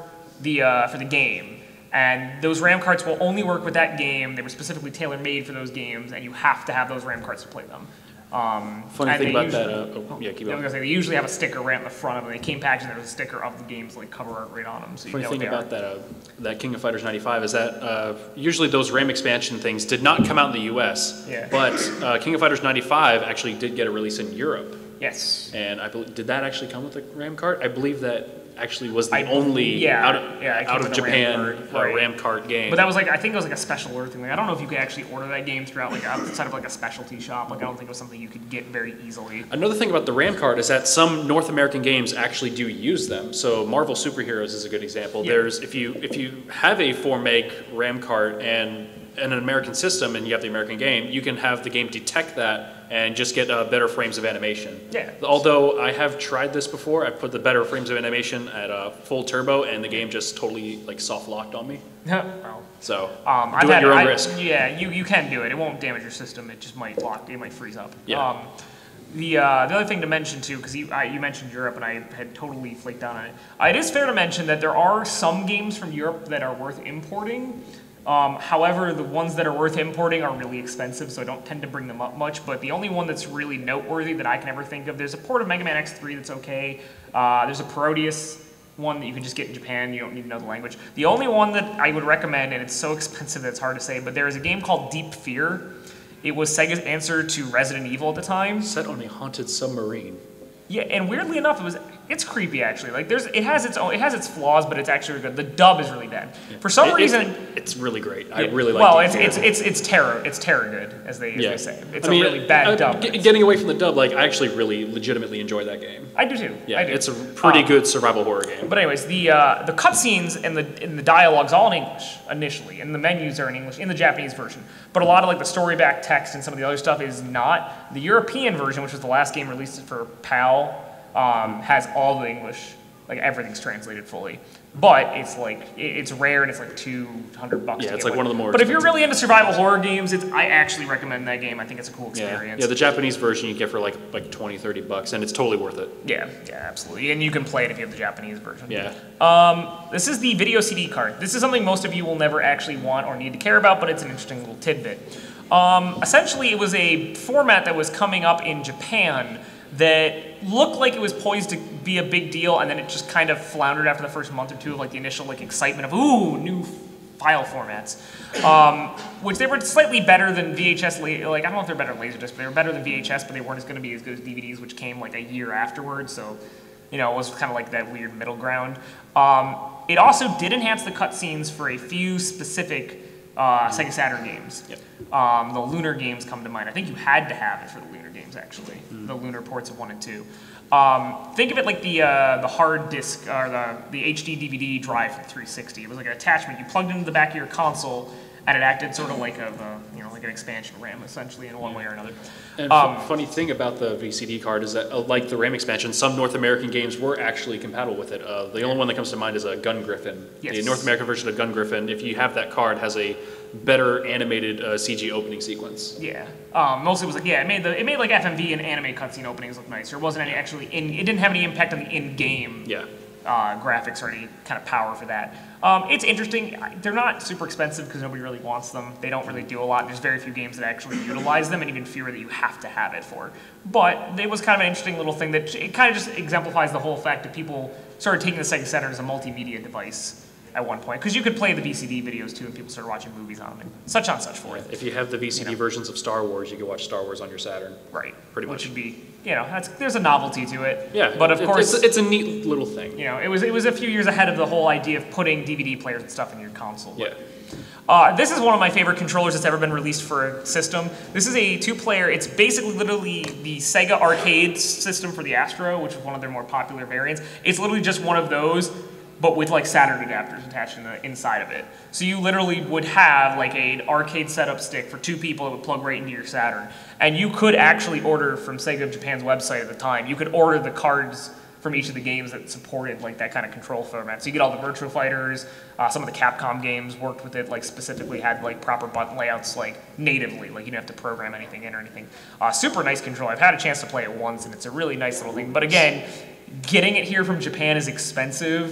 the uh, for the game. And those RAM carts will only work with that game. They were specifically tailor-made for those games, and you have to have those RAM carts to play them. Um, Funny thing about usually, that, uh, oh, yeah, keep I was going. gonna say, they usually have a sticker right on the front of them. They came packaged, and there was a sticker of the game's like cover art right on them. So you Funny know thing what they about are. that, uh, that King of Fighters ninety-five is that uh, usually those RAM expansion things did not come out in the U S, Yeah. but uh, King of Fighters ninety-five actually did get a release in Europe. Yes. And I believe, did that actually come with a RAM cart? I believe that actually was the I- only yeah, out of, yeah, it came out of with a RAM Japan cart, uh, right. RAM cart game. But that was like, I think it was like a special order thing. Like, I don't know if you could actually order that game throughout, like outside of like a specialty shop. Like, I don't think it was something you could get very easily. Another thing about the RAM card is that some North American games actually do use them. So Marvel Superheroes is a good example. Yeah. There's if you if you have a four meg RAM card and, and an American system and you have the American game, you can have the game detect that and just get uh, better frames of animation. Yeah. Although I have tried this before, I've put the better frames of animation at uh, full turbo and the game just totally like soft locked on me. Well, So um, do I've it at had, your own I- risk. Yeah, you, you can do it. It won't damage your system. It just might lock. It might freeze up. Yeah. Um, the uh, the other thing to mention too, because you I, you mentioned Europe and I had totally flaked down on it. Uh, it is fair to mention that there are some games from Europe that are worth importing. Um, however, the ones that are worth importing are really expensive, so I don't tend to bring them up much. But the only one that's really noteworthy that I can ever think of, there's a port of Mega Man X three that's okay. Uh, there's a Parodius one that you can just get in Japan. You don't need to know the language. The only one that I would recommend, and it's so expensive that it's hard to say, but there is a game called Deep Fear. It was Sega's answer to Resident Evil at the time. Set on a haunted submarine. Yeah, and weirdly enough, it was it's creepy actually. Like there's it has its own it has its flaws, but it's actually good. The dub is really bad. For some It- reason, it- it's really great. I yeah, really like well, Deep it's, Fear. it's it's it's terror it's terror good as they, as Yeah. they say. It's I mean, a really bad uh, dub. ge- getting away from the dub, like I actually really legitimately enjoy that game. I do too. Yeah, I do. it's a pretty Um, good survival horror game. But anyways, the uh, the cutscenes and the and the dialogue's all in English initially, and the menus are in English in the Japanese version. But a lot of like the story back text and some of the other stuff is not. The European version, which was the last game released for PAL, um, has all the English. Like everything's translated fully. But it's like it- it's rare and it's like two hundred bucks. Yeah, to it's get like one of the more But if you're expensive. really into survival horror games, it's, I actually recommend that game. I think it's a cool Yeah. experience. yeah, the Japanese version you get for like like twenty, thirty bucks, and it's totally worth it. yeah, yeah, absolutely. And you can play it if you have the Japanese version. Yeah. Um, this is the video C D card. This is something most of you will never actually want or need to care about, but it's an interesting little tidbit. Um, essentially, it was a format that was coming up in Japan that looked like it was poised to be a big deal, and then it just kind of floundered after the first month or two of like the initial like excitement of ooh, new file formats, um, which they were slightly better than V H S. la- Like I don't know if they're better than Laserdisc, but they were better than V H S, but they weren't as going to be as good as D V Ds, which came like a year afterwards. So, you know, it was kind of like that weird middle ground. Um, it also did enhance the cutscenes for a few specific uh, Sega Saturn games. Yep. Um, the Lunar games come to mind. I think you had to have it for the Lunar games, actually. The Lunar ports of one and two. Um, think of it like the uh, the hard disk or the the H D D V D drive for three sixty. It was like an attachment you plugged into the back of your console, and it acted sort of like a uh, you know like an expansion RAM essentially in one way or another. And Um, fu- funny thing about the V C D card is that, uh, like the RAM expansion, some North American games were actually compatible with it. Uh, the only one that comes to mind is a Gun Griffin. Yes. The North American version of Gun Griffin, if you have that card, has a better animated uh, C G opening sequence. Yeah, um, mostly it was like yeah, it made the it made like F M V and anime cutscene openings look nicer. It wasn't any actually in. It didn't have any impact on the in-game Yeah. uh, graphics or any kind of power for that. Um, it's interesting. They're not super expensive because nobody really wants them. They don't really do a lot. There's very few games that actually utilize them, and even fewer that you have to have it for. But it was kind of an interesting little thing that it kind of just exemplifies the whole fact that people started taking the Sega Saturn as a multimedia device at one point, because you could play the V C D videos too, and people started watching movies on them, and such on such forth. If you have the V C D You know. versions of Star Wars, you can watch Star Wars on your Saturn. Right, Pretty which much. would be, you know, that's, there's a novelty to it. Yeah. but of it- course, It's, it's a neat little thing. you know, it was it was a few years ahead of the whole idea of putting D V D players and stuff in your console. Yeah. Uh, this is one of my favorite controllers that's ever been released for a system. This is a two-player. It's basically literally the Sega arcade system for the Astro, which is one of their more popular variants. It's literally just one of those, but with like Saturn adapters attached in the inside of it. So you literally would have like an arcade setup stick for two people that would plug right into your Saturn. And you could actually order from Sega of Japan's website at the time. You could order the cards from each of the games that supported like that kind of control format. So you get all the Virtua Fighters, uh, some of the Capcom games worked with it, like specifically had like proper button layouts like natively, like you didn't have to program anything in or anything. Uh, super nice control. I've had a chance to play it once and it's a really nice little thing. But again, getting it here from Japan is expensive.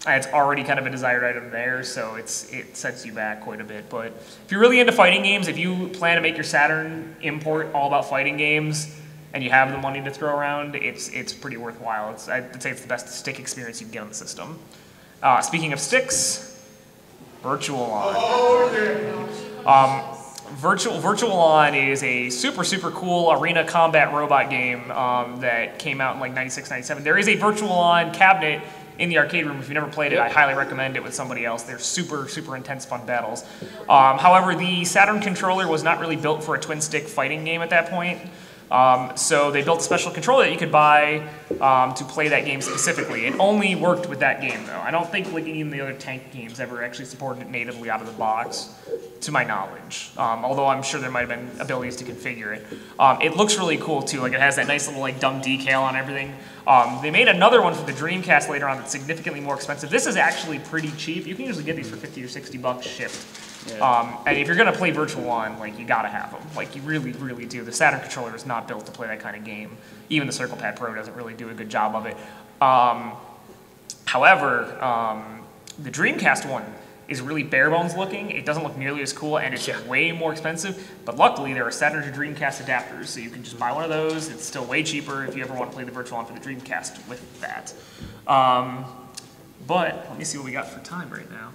it's already kind of a desired item there, so it's it sets you back quite a bit. But if you're really into fighting games, if you plan to make your Saturn import all about fighting games, and you have the money to throw around, it's it's pretty worthwhile. It's, I'd say it's the best stick experience you can get on the system. Uh, speaking of sticks, Virtual On. Um, Virtual Virtual On is a super super cool arena combat robot game um, that came out in like ninety-six, ninety-seven. There is a Virtual On cabinet in the arcade room. If you've never played it, I highly recommend it with somebody else. They're super super intense fun battles. Um, however, the Saturn controller was not really built for a twin stick fighting game at that point. Um, so they built a special controller that you could buy um, to play that game specifically. It only worked with that game, though. I don't think like any of the other tank games ever actually supported it natively out of the box, to my knowledge. Um, although I'm sure there might have been abilities to configure it. Um, it looks really cool too. Like it has that nice little like dumb decal on everything. Um, they made another one for the Dreamcast later on that's significantly more expensive. This is actually pretty cheap. You can usually get these for fifty or sixty bucks shipped. Yeah. Um, and if you're gonna play Virtual On, like you gotta have them. Like you really, really do. The Saturn controller is not built to play that kind of game. Even the CirclePad Pro doesn't really do a good job of it. Um, however, um, the Dreamcast one is really bare bones looking. It doesn't look nearly as cool, and it's yeah. way more expensive. But luckily, there are Saturn to Dreamcast adapters, so you can just buy one of those. It's still way cheaper if you ever want to play the Virtual On for the Dreamcast with that. Um, but let me see what we got for time right now.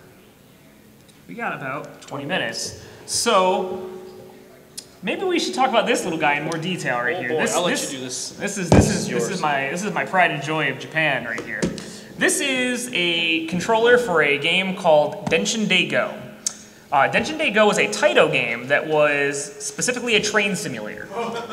We got about twenty minutes. So maybe we should talk about this little guy in more detail right oh here. Boy, this, I'll this, let you do this. This is this is Yours. this is my this is my pride and joy of Japan right here. This is a controller for a game called Denshin Day Go. Uh, Denshin Day Go is a Taito game that was specifically a train simulator.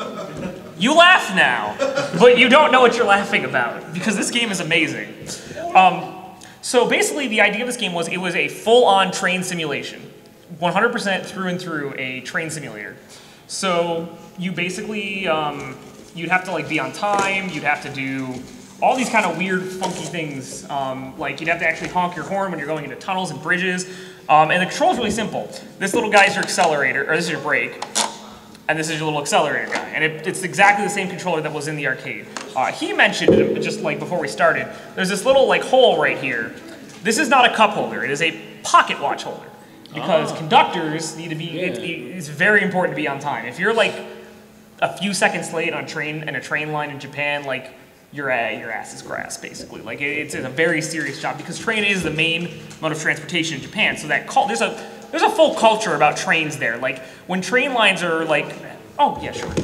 You laugh now, but you don't know what you're laughing about because this game is amazing. Um, So basically, the idea of this game was it was a full-on train simulation, one hundred percent through and through a train simulator. So you basically um, you'd have to like be on time. You'd have to do all these kind of weird, funky things. Um, like you'd have to actually honk your horn when you're going into tunnels and bridges. Um, and the control's really simple. This little guy is your accelerator, or this is your brake. And this is your little accelerator guy. And it, it's exactly the same controller that was in the arcade. Uh, he mentioned, just like before we started, there's this little like hole right here. This is not a cup holder, it is a pocket watch holder. Because ah. conductors need to be, yeah. it, it's very important to be on time. If you're like a few seconds late on a train, and a train line in Japan, like your, uh, your ass is grass, basically. Like it, it's, it's a very serious job because train is the main mode of transportation in Japan. So that call, there's a, There's a full culture about trains there. Like, when train lines are like, oh, yeah, sure.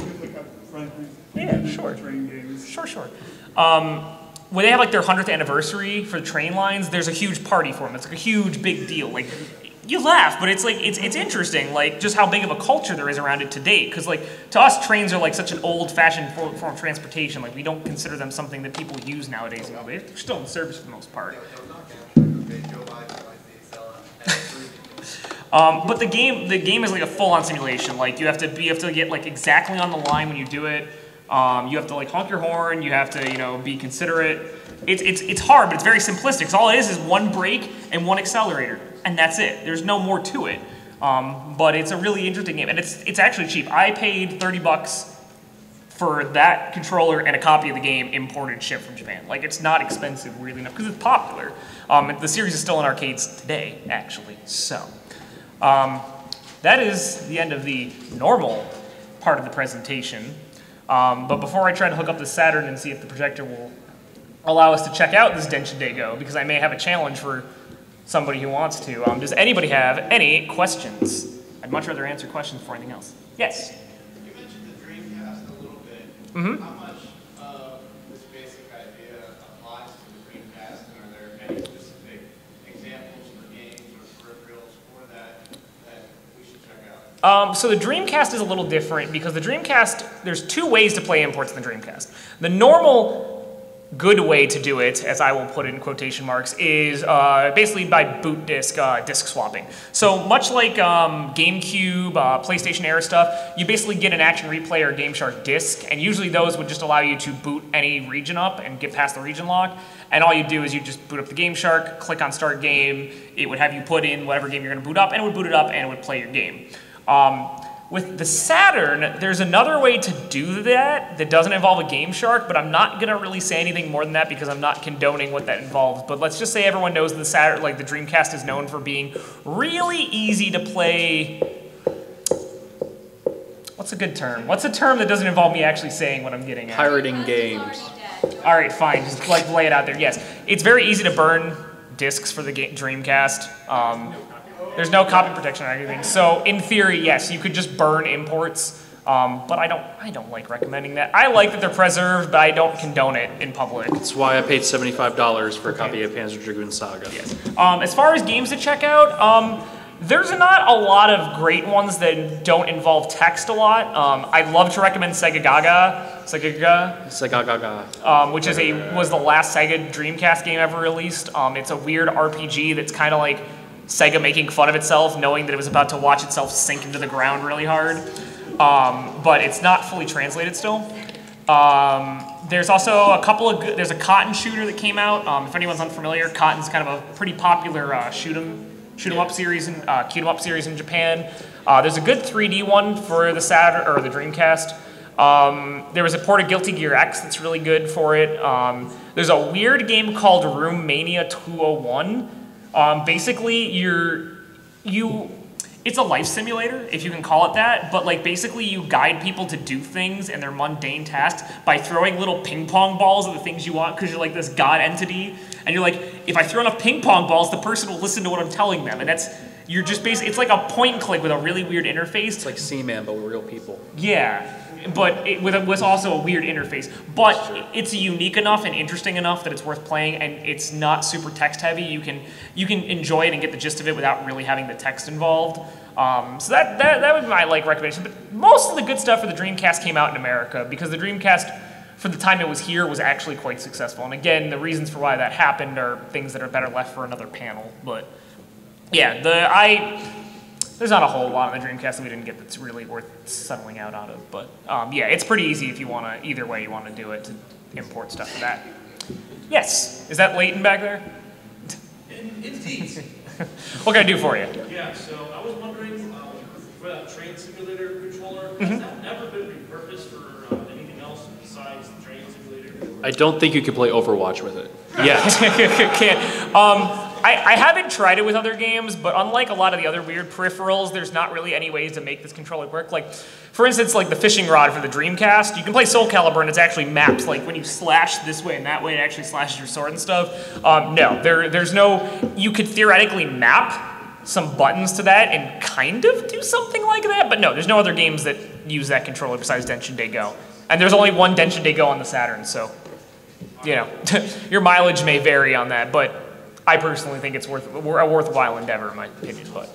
Yeah, sure. Sure, sure. Um, when they have like their hundredth anniversary for the train lines, there's a huge party for them. It's like a huge, big deal. Like, you laugh, but it's like, it's, it's interesting, like, just how big of a culture there is around it to date. Because, like, to us, trains are like such an old-fashioned form of transportation. Like, we don't consider them something that people use nowadays. You know, they're still in service for the most part. Um, but the game, the game is like a full-on simulation. Like you have to be, you have to get like exactly on the line when you do it. Um, you have to like honk your horn. You have to, you know, be considerate. It's it's it's hard, but it's very simplistic. So all it is is one brake and one accelerator, and that's it. There's no more to it. Um, but it's a really interesting game, and it's it's actually cheap. I paid thirty bucks for that controller and a copy of the game imported shipped from Japan. Like it's not expensive, weirdly enough, because it's popular. Um, the series is still in arcades today, actually. So. Um, that is the end of the normal part of the presentation. Um, but before I try to hook up the Saturn and see if the projector will allow us to check out this Denshin Day Go, because I may have a challenge for somebody who wants to, um, does anybody have any questions? I'd much rather answer questions before anything else. Yes? You mentioned the Dreamcast a little bit. Mm-hmm. How much of this basic idea applies to the Dreamcast, and are there any specific examples for games or peripherals for that that we should check out? Um, so the Dreamcast is a little different because the Dreamcast, there's two ways to play imports in the Dreamcast. The normal good way to do it, as I will put it in quotation marks, is uh, basically by boot disk, uh, disk swapping. So much like um, GameCube, uh, PlayStation era stuff, you basically get an Action Replay or Game Shark disc, and usually those would just allow you to boot any region up and get past the region lock. And all you do is you just boot up the Game Shark, click on Start Game, it would have you put in whatever game you're going to boot up, and it would boot it up and it would play your game. Um, With the Saturn, there's another way to do that that doesn't involve a Game Shark, but I'm not gonna really say anything more than that because I'm not condoning what that involves. But let's just say everyone knows the Saturn, like the Dreamcast, is known for being really easy to play. What's a good term? What's a term that doesn't involve me actually saying what I'm getting at? Pirating games. All right, fine. Just like lay it out there. Yes, it's very easy to burn discs for the game, Dreamcast. Um, there's no copy protection or anything. So in theory, yes, you could just burn imports. Um, but I don't. I don't like recommending that. I like that they're preserved, but I don't condone it in public. That's why I paid seventy-five dollars for a copy of Panzer Dragoon Saga. Yes. Um, as far as games to check out, um, there's not a lot of great ones that don't involve text a lot. Um, I'd love to recommend Sega Gaga, Sega Gaga, Sega Gaga, um, which is a was the last Sega Dreamcast game ever released. Um, it's a weird R P G that's kind of like Sega making fun of itself, knowing that it was about to watch itself sink into the ground really hard. Um, but it's not fully translated still. Um, there's also a couple of good, there's a Cotton shooter that came out. Um, if anyone's unfamiliar, Cotton's kind of a pretty popular uh, shoot 'em shoot 'em up series and uh, cute 'em up series in Japan. Uh, there's a good three D one for the Saturn or the Dreamcast. Um, there was a port of Guilty Gear X that's really good for it. Um, there's a weird game called Room Mania two oh one. Um, basically, you're you. It's a life simulator, if you can call it that, but like basically you guide people to do things and their mundane tasks by throwing little ping pong balls of the things you want because you're like this god entity, and you're like, if I throw enough ping pong balls, the person will listen to what I'm telling them, and that's, you're just basically, it's like a point and click with a really weird interface. It's like Seaman, but with real people. Yeah, but it, with, a, with also a weird interface. But sure. It's unique enough and interesting enough that it's worth playing, and it's not super text heavy. You can you can enjoy it and get the gist of it without really having the text involved. Um, so that, that that would be my like recommendation. But most of the good stuff for the Dreamcast came out in America because the Dreamcast, for the time it was here, was actually quite successful. And again, the reasons for why that happened are things that are better left for another panel. But yeah, the I. There's not a whole lot on the Dreamcast that we didn't get that's really worth settling out out of, but um, yeah, it's pretty easy if you want to, either way you want to do it, to import stuff to that. Yes, is that Leighton back there? Indeed. What can I do for you? Yeah, so I was wondering, um, for that train simulator controller, Mm-hmm. has that ever been repurposed for uh, anything else besides the train simulator? I don't think you could play Overwatch with it. Yeah. Can't. Um, I, I haven't tried it with other games, but unlike a lot of the other weird peripherals, there's not really any ways to make this controller work. Like, for instance, like the fishing rod for the Dreamcast, you can play Soul Calibur and it's actually mapped. Like when you slash this way and that way, it actually slashes your sword and stuff. Um, no, there, there's no, you could theoretically map some buttons to that and kind of do something like that, but no, there's no other games that use that controller besides Denshin Day Go. And there's only one Denshin Day Go on the Saturn, so, you know, your mileage may vary on that, but I personally think it's worth a worthwhile endeavor, in my opinion. But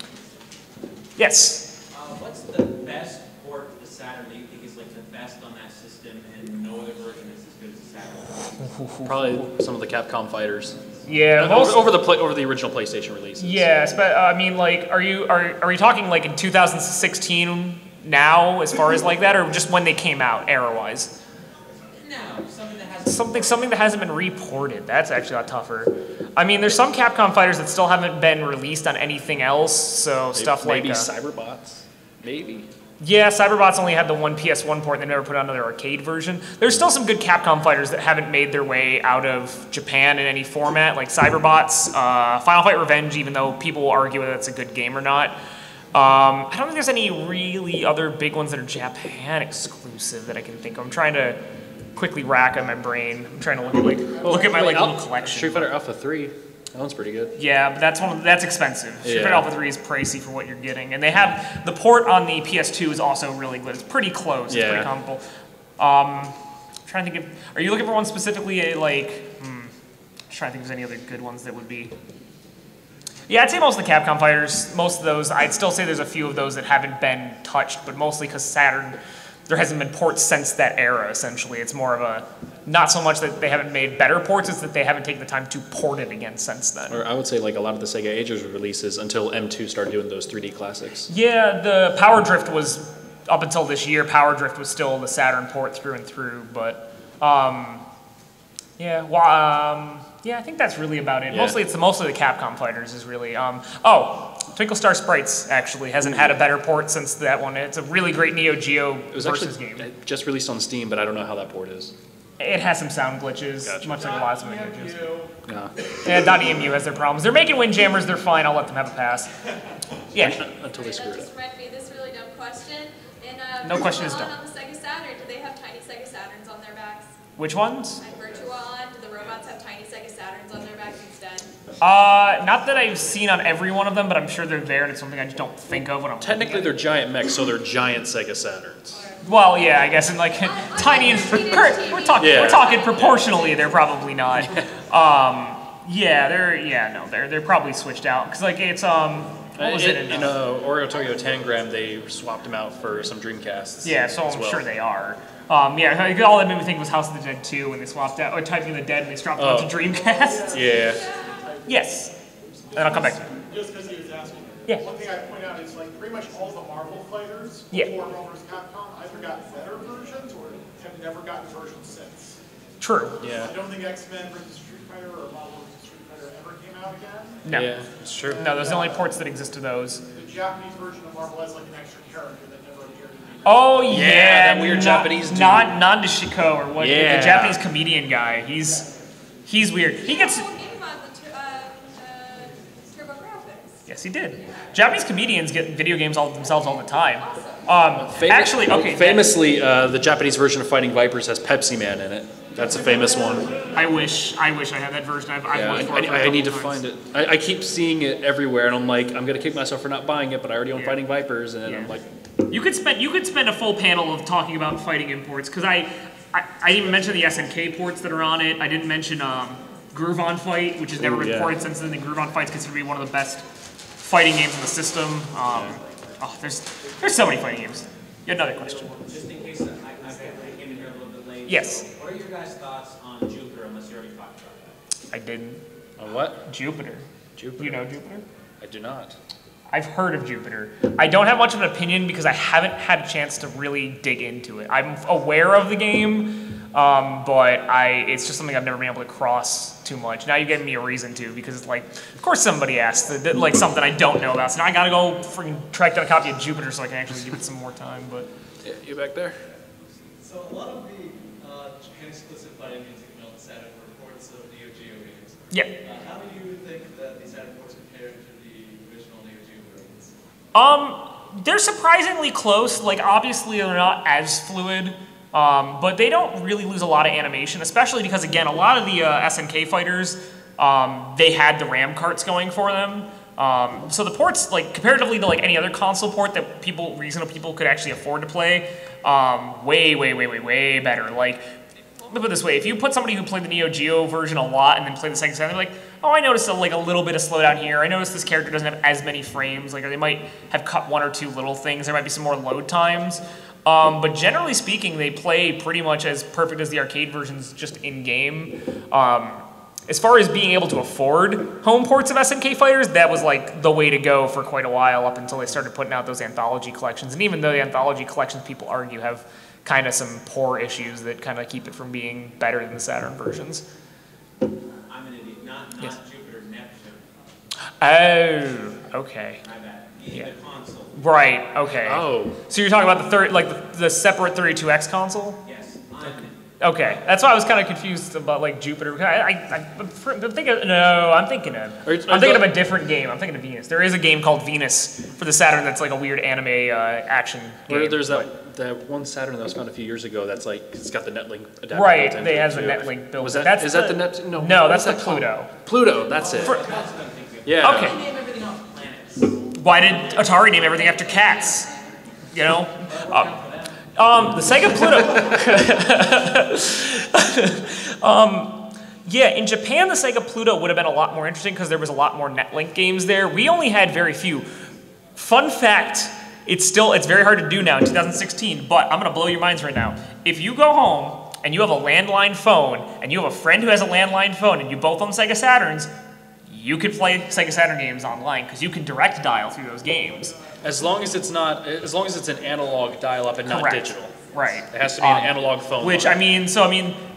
yes. Uh, what's the best port for the Saturn that you think is like the best on that system, and no other version is as good as the Saturn? Probably some of the Capcom fighters. Yeah, Uh, most, over, over the play, over the original PlayStation releases. yes, but uh, I mean, like, are you are are you talking like in two thousand sixteen now, as far as like that, or just when they came out, era-wise? No, something that has Something something that hasn't been reported. That's actually a lot tougher. I mean, there's some Capcom fighters that still haven't been released on anything else, so Maybe, stuff like maybe uh, Cyberbots. Maybe. yeah, Cyberbots only had the one P S one port. They never put out another arcade version. There's still some good Capcom fighters that haven't made their way out of Japan in any format, like Cyberbots, uh, Final Fight Revenge, even though people will argue whether it's a good game or not. Um, I don't think there's any really other big ones that are Japan exclusive that I can think of. I'm trying to quickly rack on my brain. I'm trying to look at like look at my like Al- little collection. Street Fighter Alpha three. That one's pretty good. Yeah, but that's one of, that's expensive. Street Fighter Yeah. Alpha three is pricey for what you're getting, and they have the port on the P S two is also really good. It's pretty close. It's Yeah. pretty comparable. Um, I'm trying to think of. Are you looking for one specifically? uh, Like, hmm, I'm trying to think if there's any other good ones that would be. Yeah, I'd say most of the Capcom fighters, most of those. I'd still say there's a few of those that haven't been touched, but mostly because Saturn. There hasn't been ports since that era, essentially. It's more of a, not so much that they haven't made better ports, it's that they haven't taken the time to port it again since then. Or I would say like a lot of the Sega Ages releases until M two started doing those three D classics. Yeah, the Power Drift was, up until this year, Power Drift was still the Saturn port through and through, but, um, yeah, well, um, yeah, I think that's really about it. Yeah. Mostly, it's the, mostly the Capcom fighters is really, um, oh, Twinkle Star Sprites actually hasn't had a better port since that one. It's a really great Neo Geo It was versus actually game. just released on Steam, but I don't know how that port is. It has some sound glitches, Gotcha. much like a lot of Neo Geos. Yeah. Yeah, .emu has their problems. They're making Windjammers, they're fine, I'll let them have a pass. Yeah. Until they That screw it just up. reminded me of this really dumb question. In, uh, No question is Virtua On dumb. on the Sega Saturn, do they have tiny Sega Saturns on their backs? Which ones? And Virtua On, do the robots have tiny Sega Saturns on their backs instead? Uh, not that I've seen on every one of them, but I'm sure they're there, and it's something I just don't think of when I'm Technically, looking they're giant mechs, so they're giant Sega Saturns. at it. Well, yeah, I guess in like tiny and Teenage we're talking Yeah. we're talking proportionally, they're probably not. Um, yeah, they're yeah no they're they're probably switched out because like it's um what was it, in, in, in uh, uh, Oreo Tokyo Tangram, they swapped them out for some Dreamcasts. yeah, so as I'm well. sure they are. Um, yeah, like, all that made me think was House of the Dead two when they swapped out or Typing of the Dead and they swapped out Oh. to Dreamcast. Yeah. Yes, and I'll come back to it. Just because he was asking. Yeah. One thing I point out is like pretty much all the Marvel fighters Yeah. before Marvel versus. Capcom either got better versions or have never gotten versions since. True. Yeah. I don't think X-Men versus Street Fighter or Marvel versus Street Fighter ever came out again. No, Yeah, it's true. no, those are the only ports that exist to those. The Japanese version of Marvel has like an extra character that never appeared in the Oh yeah, that weird not, Japanese dude. Not Nandashiko or what? Yeah. The Japanese comedian guy. He's he's weird. He gets. The whole game on the tur- uh, uh, TurboGrafx. Yes, he did. Japanese comedians get video games all themselves all the time. Um, Famous- actually, okay. Famously, uh, the Japanese version of Fighting Vipers has Pepsi Man in it. That's a famous one. I wish I wish I had that version. I've, I've Yeah, looked for I, it. for a I, I couple need to times. find it. I, I keep seeing it everywhere, and I'm like, I'm gonna kick myself for not buying it, but I already own Yeah. Fighting Vipers, and Yeah. I'm like, You could spend you could spend a full panel of talking about fighting imports because I, I I didn't even mention the S N K ports that are on it. I didn't mention um, Groove On Fight, which has never Ooh, been yeah. ported since then. The Groove On Fight's considered to be one of the best fighting games in the system. Um, oh, there's there's so many fighting games. You had another question? Just in case I, I, I came in here a little bit late. Yes. So what are your guys' thoughts on Jupiter, unless you already talked about that? I didn't. on what? Jupiter. Jupiter. You know Jupiter? I do not. I've heard of Jupiter. I don't have much of an opinion because I haven't had a chance to really dig into it. I'm aware of the game, um, but I it's just something I've never been able to cross too much. Now you're giving me a reason to because it's like, of course somebody asked that, that, like something I don't know about. So now I gotta go freaking track down a copy of Jupiter so I can actually give it some more time. But Yeah, you back there? So a lot of the uh, Japan exclusive fighting games that came out on Saturn were ports of Neo Geo games. yeah. Uh, how do you think that the Saturn ports compare to the original Neo Geo versions? Um, they're surprisingly close. Like, obviously, they're not as fluid, um, but they don't really lose a lot of animation, especially because, again, a lot of the uh, S N K fighters, um, they had the RAM carts going for them. Um, so the ports, like, comparatively to like any other console port that people, reasonable people could actually afford to play, um, way, way, way, way, way better. Like, let me put it this way: if you put somebody who played the Neo Geo version a lot and then played the Sega Saturn, they're like, oh, I noticed a, like a little bit of slowdown here. I noticed this character doesn't have as many frames. Like, they might have cut one or two little things. There might be some more load times. Um, but generally speaking, they play pretty much as perfect as the arcade versions, just in game. Um, as far as being able to afford home ports of S N K fighters, that was like the way to go for quite a while up until they started putting out those anthology collections. And even though the anthology collections, people argue, have kind of some poor issues that kind of keep it from being better than the Saturn versions. I'm an idiot. Not, not Yes. Jupiter, Neptune. Oh, okay. My bad. The, Yeah. the console. Right, okay. Oh. So you're talking about the third, like the, the separate thirty-two X console? Yes. I'm, Okay, that's why I was kind of confused about like Jupiter. I, I, I, I'm thinking, no, I'm thinking of, Are you- I'm thinking of are a different game. I'm thinking of Venus. There is a game called Venus for the Saturn that's like a weird anime uh, action game. Where there's that that one Saturn that was found a few years ago that's like it's got the Netlink adapter. Right, built they into has it, the too. Netlink built. Was that That's is that the- the Neptune? No, No, what that's is the that called? Pluto. Pluto, that's it. For- that's what I'm thinking of. Yeah. Okay. They name everything off planets. Why did Atari name everything after cats? You know? Uh, um, the Sega Pluto. um, yeah, in Japan, the Sega Pluto would have been a lot more interesting because there was a lot more Netlink games there. We only had very few. Fun fact, it's still, it's very hard to do now in two thousand sixteen, but I'm going to blow your minds right now. If you go home and you have a landline phone and you have a friend who has a landline phone and you both own Sega Saturns, you could play Sega Saturn games online because you can direct dial through those games. As long as it's not, as long as it's an analog dial-up and not Correct. digital. Right. It has to be an Um, analog phone. Which, line. I mean, so I mean,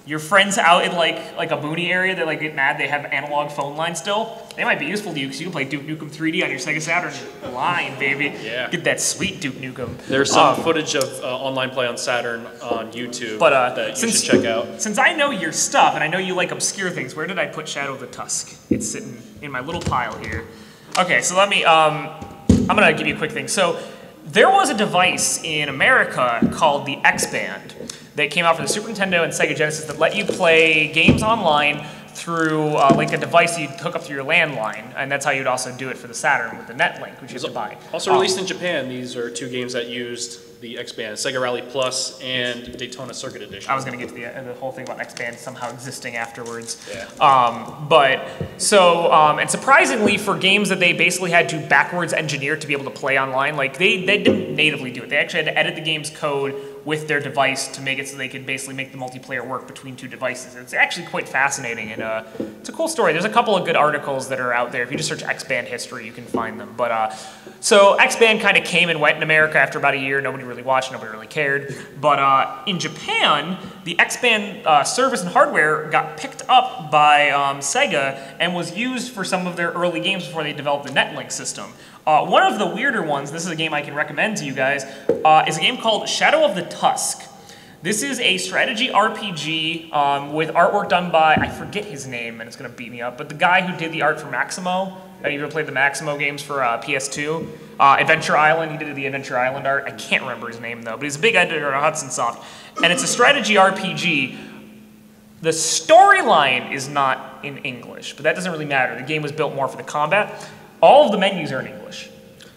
your friends out in like like a boony area that like get mad they have analog phone lines still, they might be useful to you because you can play Duke Nukem three D on your Sega Saturn line, baby. Yeah. Get that sweet Duke Nukem. There's some Um, footage of uh, online play on Saturn on YouTube But, uh, that you since- should check out. Since I know your stuff and I know you like obscure things, where did I put Shadow of the Tusk? It's sitting in my little pile here. Okay, so let me, um, I'm gonna give you a quick thing. So there was a device in America called the X-Band that came out for the Super Nintendo and Sega Genesis that let you play games online through uh, like a device you'd hook up to your landline, and that's how you'd also do it for the Saturn with the NetLink, which you have to buy. Also Um, released in Japan, these are two games that used the X-Band, Sega Rally Plus and Daytona Circuit Edition. I was going to get to the, uh, the whole thing about X-Band somehow existing afterwards. Yeah. Um, but, so, um, and surprisingly for games that they basically had to backwards engineer to be able to play online, like they, they didn't natively do it. They actually had to edit the game's code with their device to make it so they could basically make the multiplayer work between two devices. It's actually quite fascinating, and uh, it's a cool story. There's a couple of good articles that are out there. If you just search X-Band history, you can find them. But uh, so X-Band kind of came and went in America after about a year. Nobody really watched, nobody really cared. But uh, in Japan, the X-Band uh, service and hardware got picked up by um, Sega and was used for some of their early games before they developed the NetLink system. Uh, one of the weirder ones, this is a game I can recommend to you guys, uh, is a game called Shadow of the Tusk. This is a strategy R P G um, with artwork done by, I forget his name and it's going to beat me up, but the guy who did the art for Maximo. Have you ever played the Maximo games for uh, P S two? Uh, Adventure Island, he did the Adventure Island art. I can't remember his name though, but he's a big editor at Hudson Soft. And it's a strategy R P G. The storyline is not in English, but that doesn't really matter. The game was built more for the combat. All of the menus are in English.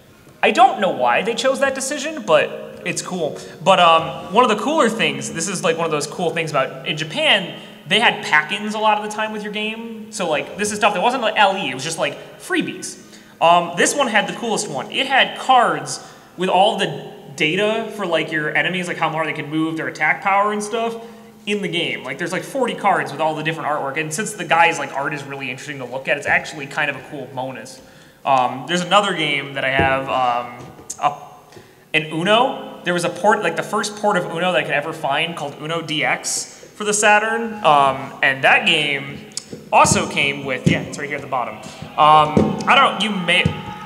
I don't know why they chose that decision, but it's cool. But um, one of the cooler things, this is like one of those cool things about, in Japan, they had pack-ins a lot of the time with your game. So like, this is stuff that wasn't like L E, it was just like freebies. Um, this one had the coolest one. It had cards with all the data for like your enemies, like how far they can move, their attack power and stuff, in the game. Like there's like forty cards with all the different artwork, and since the guy's like art is really interesting to look at, it's actually kind of a cool bonus. Um, there's another game that I have, um, up in Uno. There was a port, like the first port of Uno that I could ever find called Uno D X for the Saturn, um, and that game also came with, yeah, it's right here at the bottom. Um, I don't know, you may,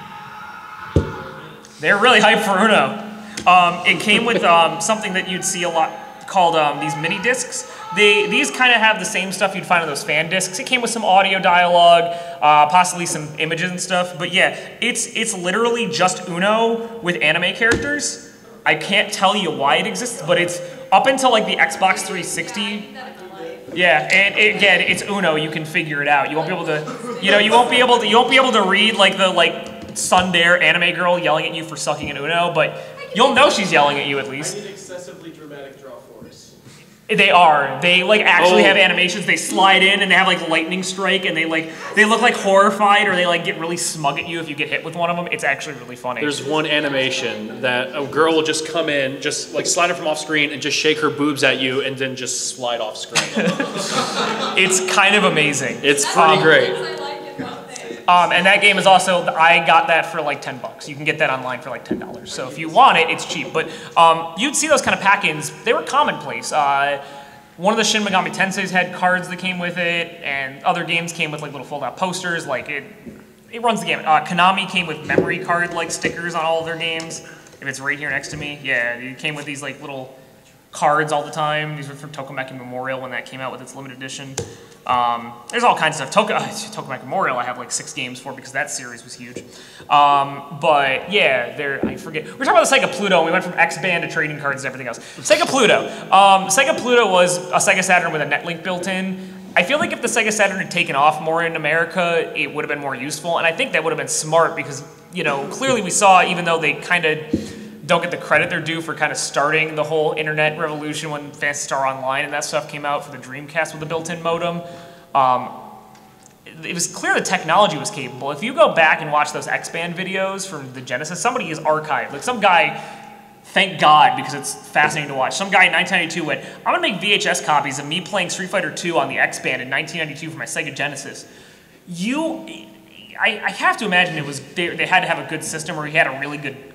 they're really hyped for Uno. Um, it came with um, something that you'd see a lot called um, these mini discs. They, these kind of have the same stuff you'd find on those fan discs. It came with some audio dialogue, uh, possibly some images and stuff. But yeah, it's it's literally just Uno with anime characters. I can't tell you why it exists, but it's up until like the Xbox three sixty. Yeah, and it, again, it's Uno. You can figure it out. You won't be able to, you know, you won't be able to, you won't be able to read like the like tsundere anime girl yelling at you for sucking an Uno, but you'll know she's yelling at you at least. I need excessively dramatic draw force. They are. They like actually Oh. have animations. They slide in and they have like lightning strike, and they like they look like horrified, or they like get really smug at you if you get hit with one of them. It's actually really funny. There's one animation that a girl will just come in, just like slide it from off screen and just shake her boobs at you and then just slide off screen. It's kind of amazing. It's pretty Um, great. I like it, don't they? Um, and that game is also, I got that for like ten bucks. You can get that online for like ten dollars. So if you want it, it's cheap. But um, you'd see those kind of pack-ins. They were commonplace. Uh, one of the Shin Megami Tenseis had cards that came with it, and other games came with like little fold-out posters. Like it, it runs the gamut. Uh, Konami came with memory card like stickers on all of their games. If it's right here next to me, yeah, it came with these like little cards all the time. These were from Tokamaki Memorial when that came out with its limited edition. Um, there's all kinds of stuff. Toka, uh, Tokamaki Memorial I have like six games for because that series was huge. Um, but yeah, there, I forget. We're talking about the Sega Pluto, and we went from X-Band to trading cards and everything else. Sega Pluto. Um, Sega Pluto was a Sega Saturn with a NetLink built in. I feel like if the Sega Saturn had taken off more in America, it would have been more useful, and I think that would have been smart because, you know, clearly we saw, even though they kind of don't get the credit they're due for kind of starting the whole internet revolution when Phantasy Star Online and that stuff came out for the Dreamcast with the built-in modem. Um, it, it was clear the technology was capable. If you go back and watch those X-Band videos from the Genesis, somebody is archived. Like some guy, thank God, because it's fascinating to watch. Some guy in nineteen ninety-two went, I'm gonna make V H S copies of me playing Street Fighter two on the X-Band in nineteen ninety-two for my Sega Genesis. You, I, I have to imagine it was, they, they had to have a good system where he had a really good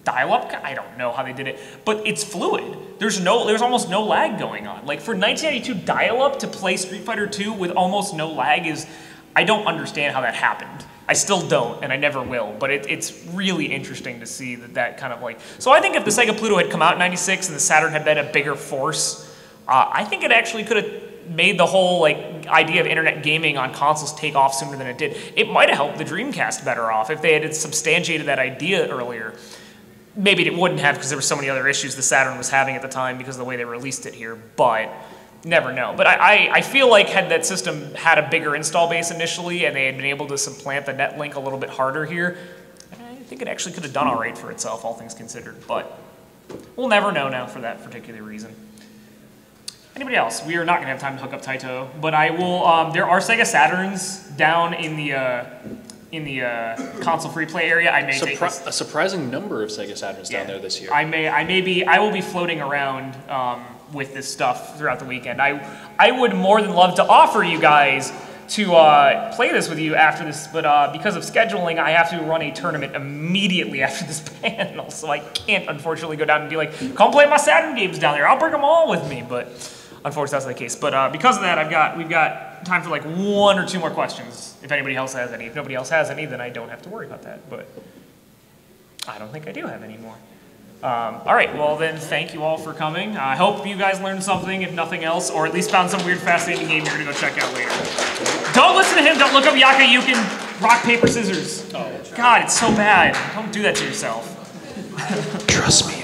dial-up. I don't know how they did it, but it's fluid. There's no, there's almost no lag going on. Like for nineteen ninety-two dial-up to play Street Fighter two with almost no lag is, I don't understand how that happened. I still don't, and I never will. But it, it's really interesting to see that that kind of like. So I think if the Sega Pluto had come out in ninety-six and the Saturn had been a bigger force, uh, I think it actually could have made the whole like idea of internet gaming on consoles take off sooner than it did. It might have helped the Dreamcast better off if they had substantiated that idea earlier. Maybe it wouldn't have because there were so many other issues the Saturn was having at the time because of the way they released it here, but never know. But I, I, I feel like had that system had a bigger install base initially and they had been able to supplant the NetLink a little bit harder here, I think it actually could have done all right for itself, all things considered. But we'll never know now for that particular reason. Anybody else? We are not going to have time to hook up Taito, but I will. Um, there are Sega Saturns down in the uh, in the uh, console free play area. I may Surpri take this. a surprising number of Sega Saturns Yeah. down there this year. I may. I may be. I will be floating around um, with this stuff throughout the weekend. I I would more than love to offer you guys to uh, play this with you after this, but uh, because of scheduling, I have to run a tournament immediately after this panel, so I can't unfortunately go down and be like, come play my Saturn games down there. I'll bring them all with me, but. Unfortunately, that's not the case. But uh, because of that, I've got we've got time for like one or two more questions. If anybody else has any, if nobody else has any, then I don't have to worry about that. But I don't think I do have any more. Um, all right. Well, then, thank you all for coming. I hope you guys learned something, if nothing else, or at least found some weird, fascinating game you're gonna go check out later. Don't listen to him. Don't look up Yaka Yukin. Rock paper scissors. Oh God, it's so bad. Don't do that to yourself. Trust me.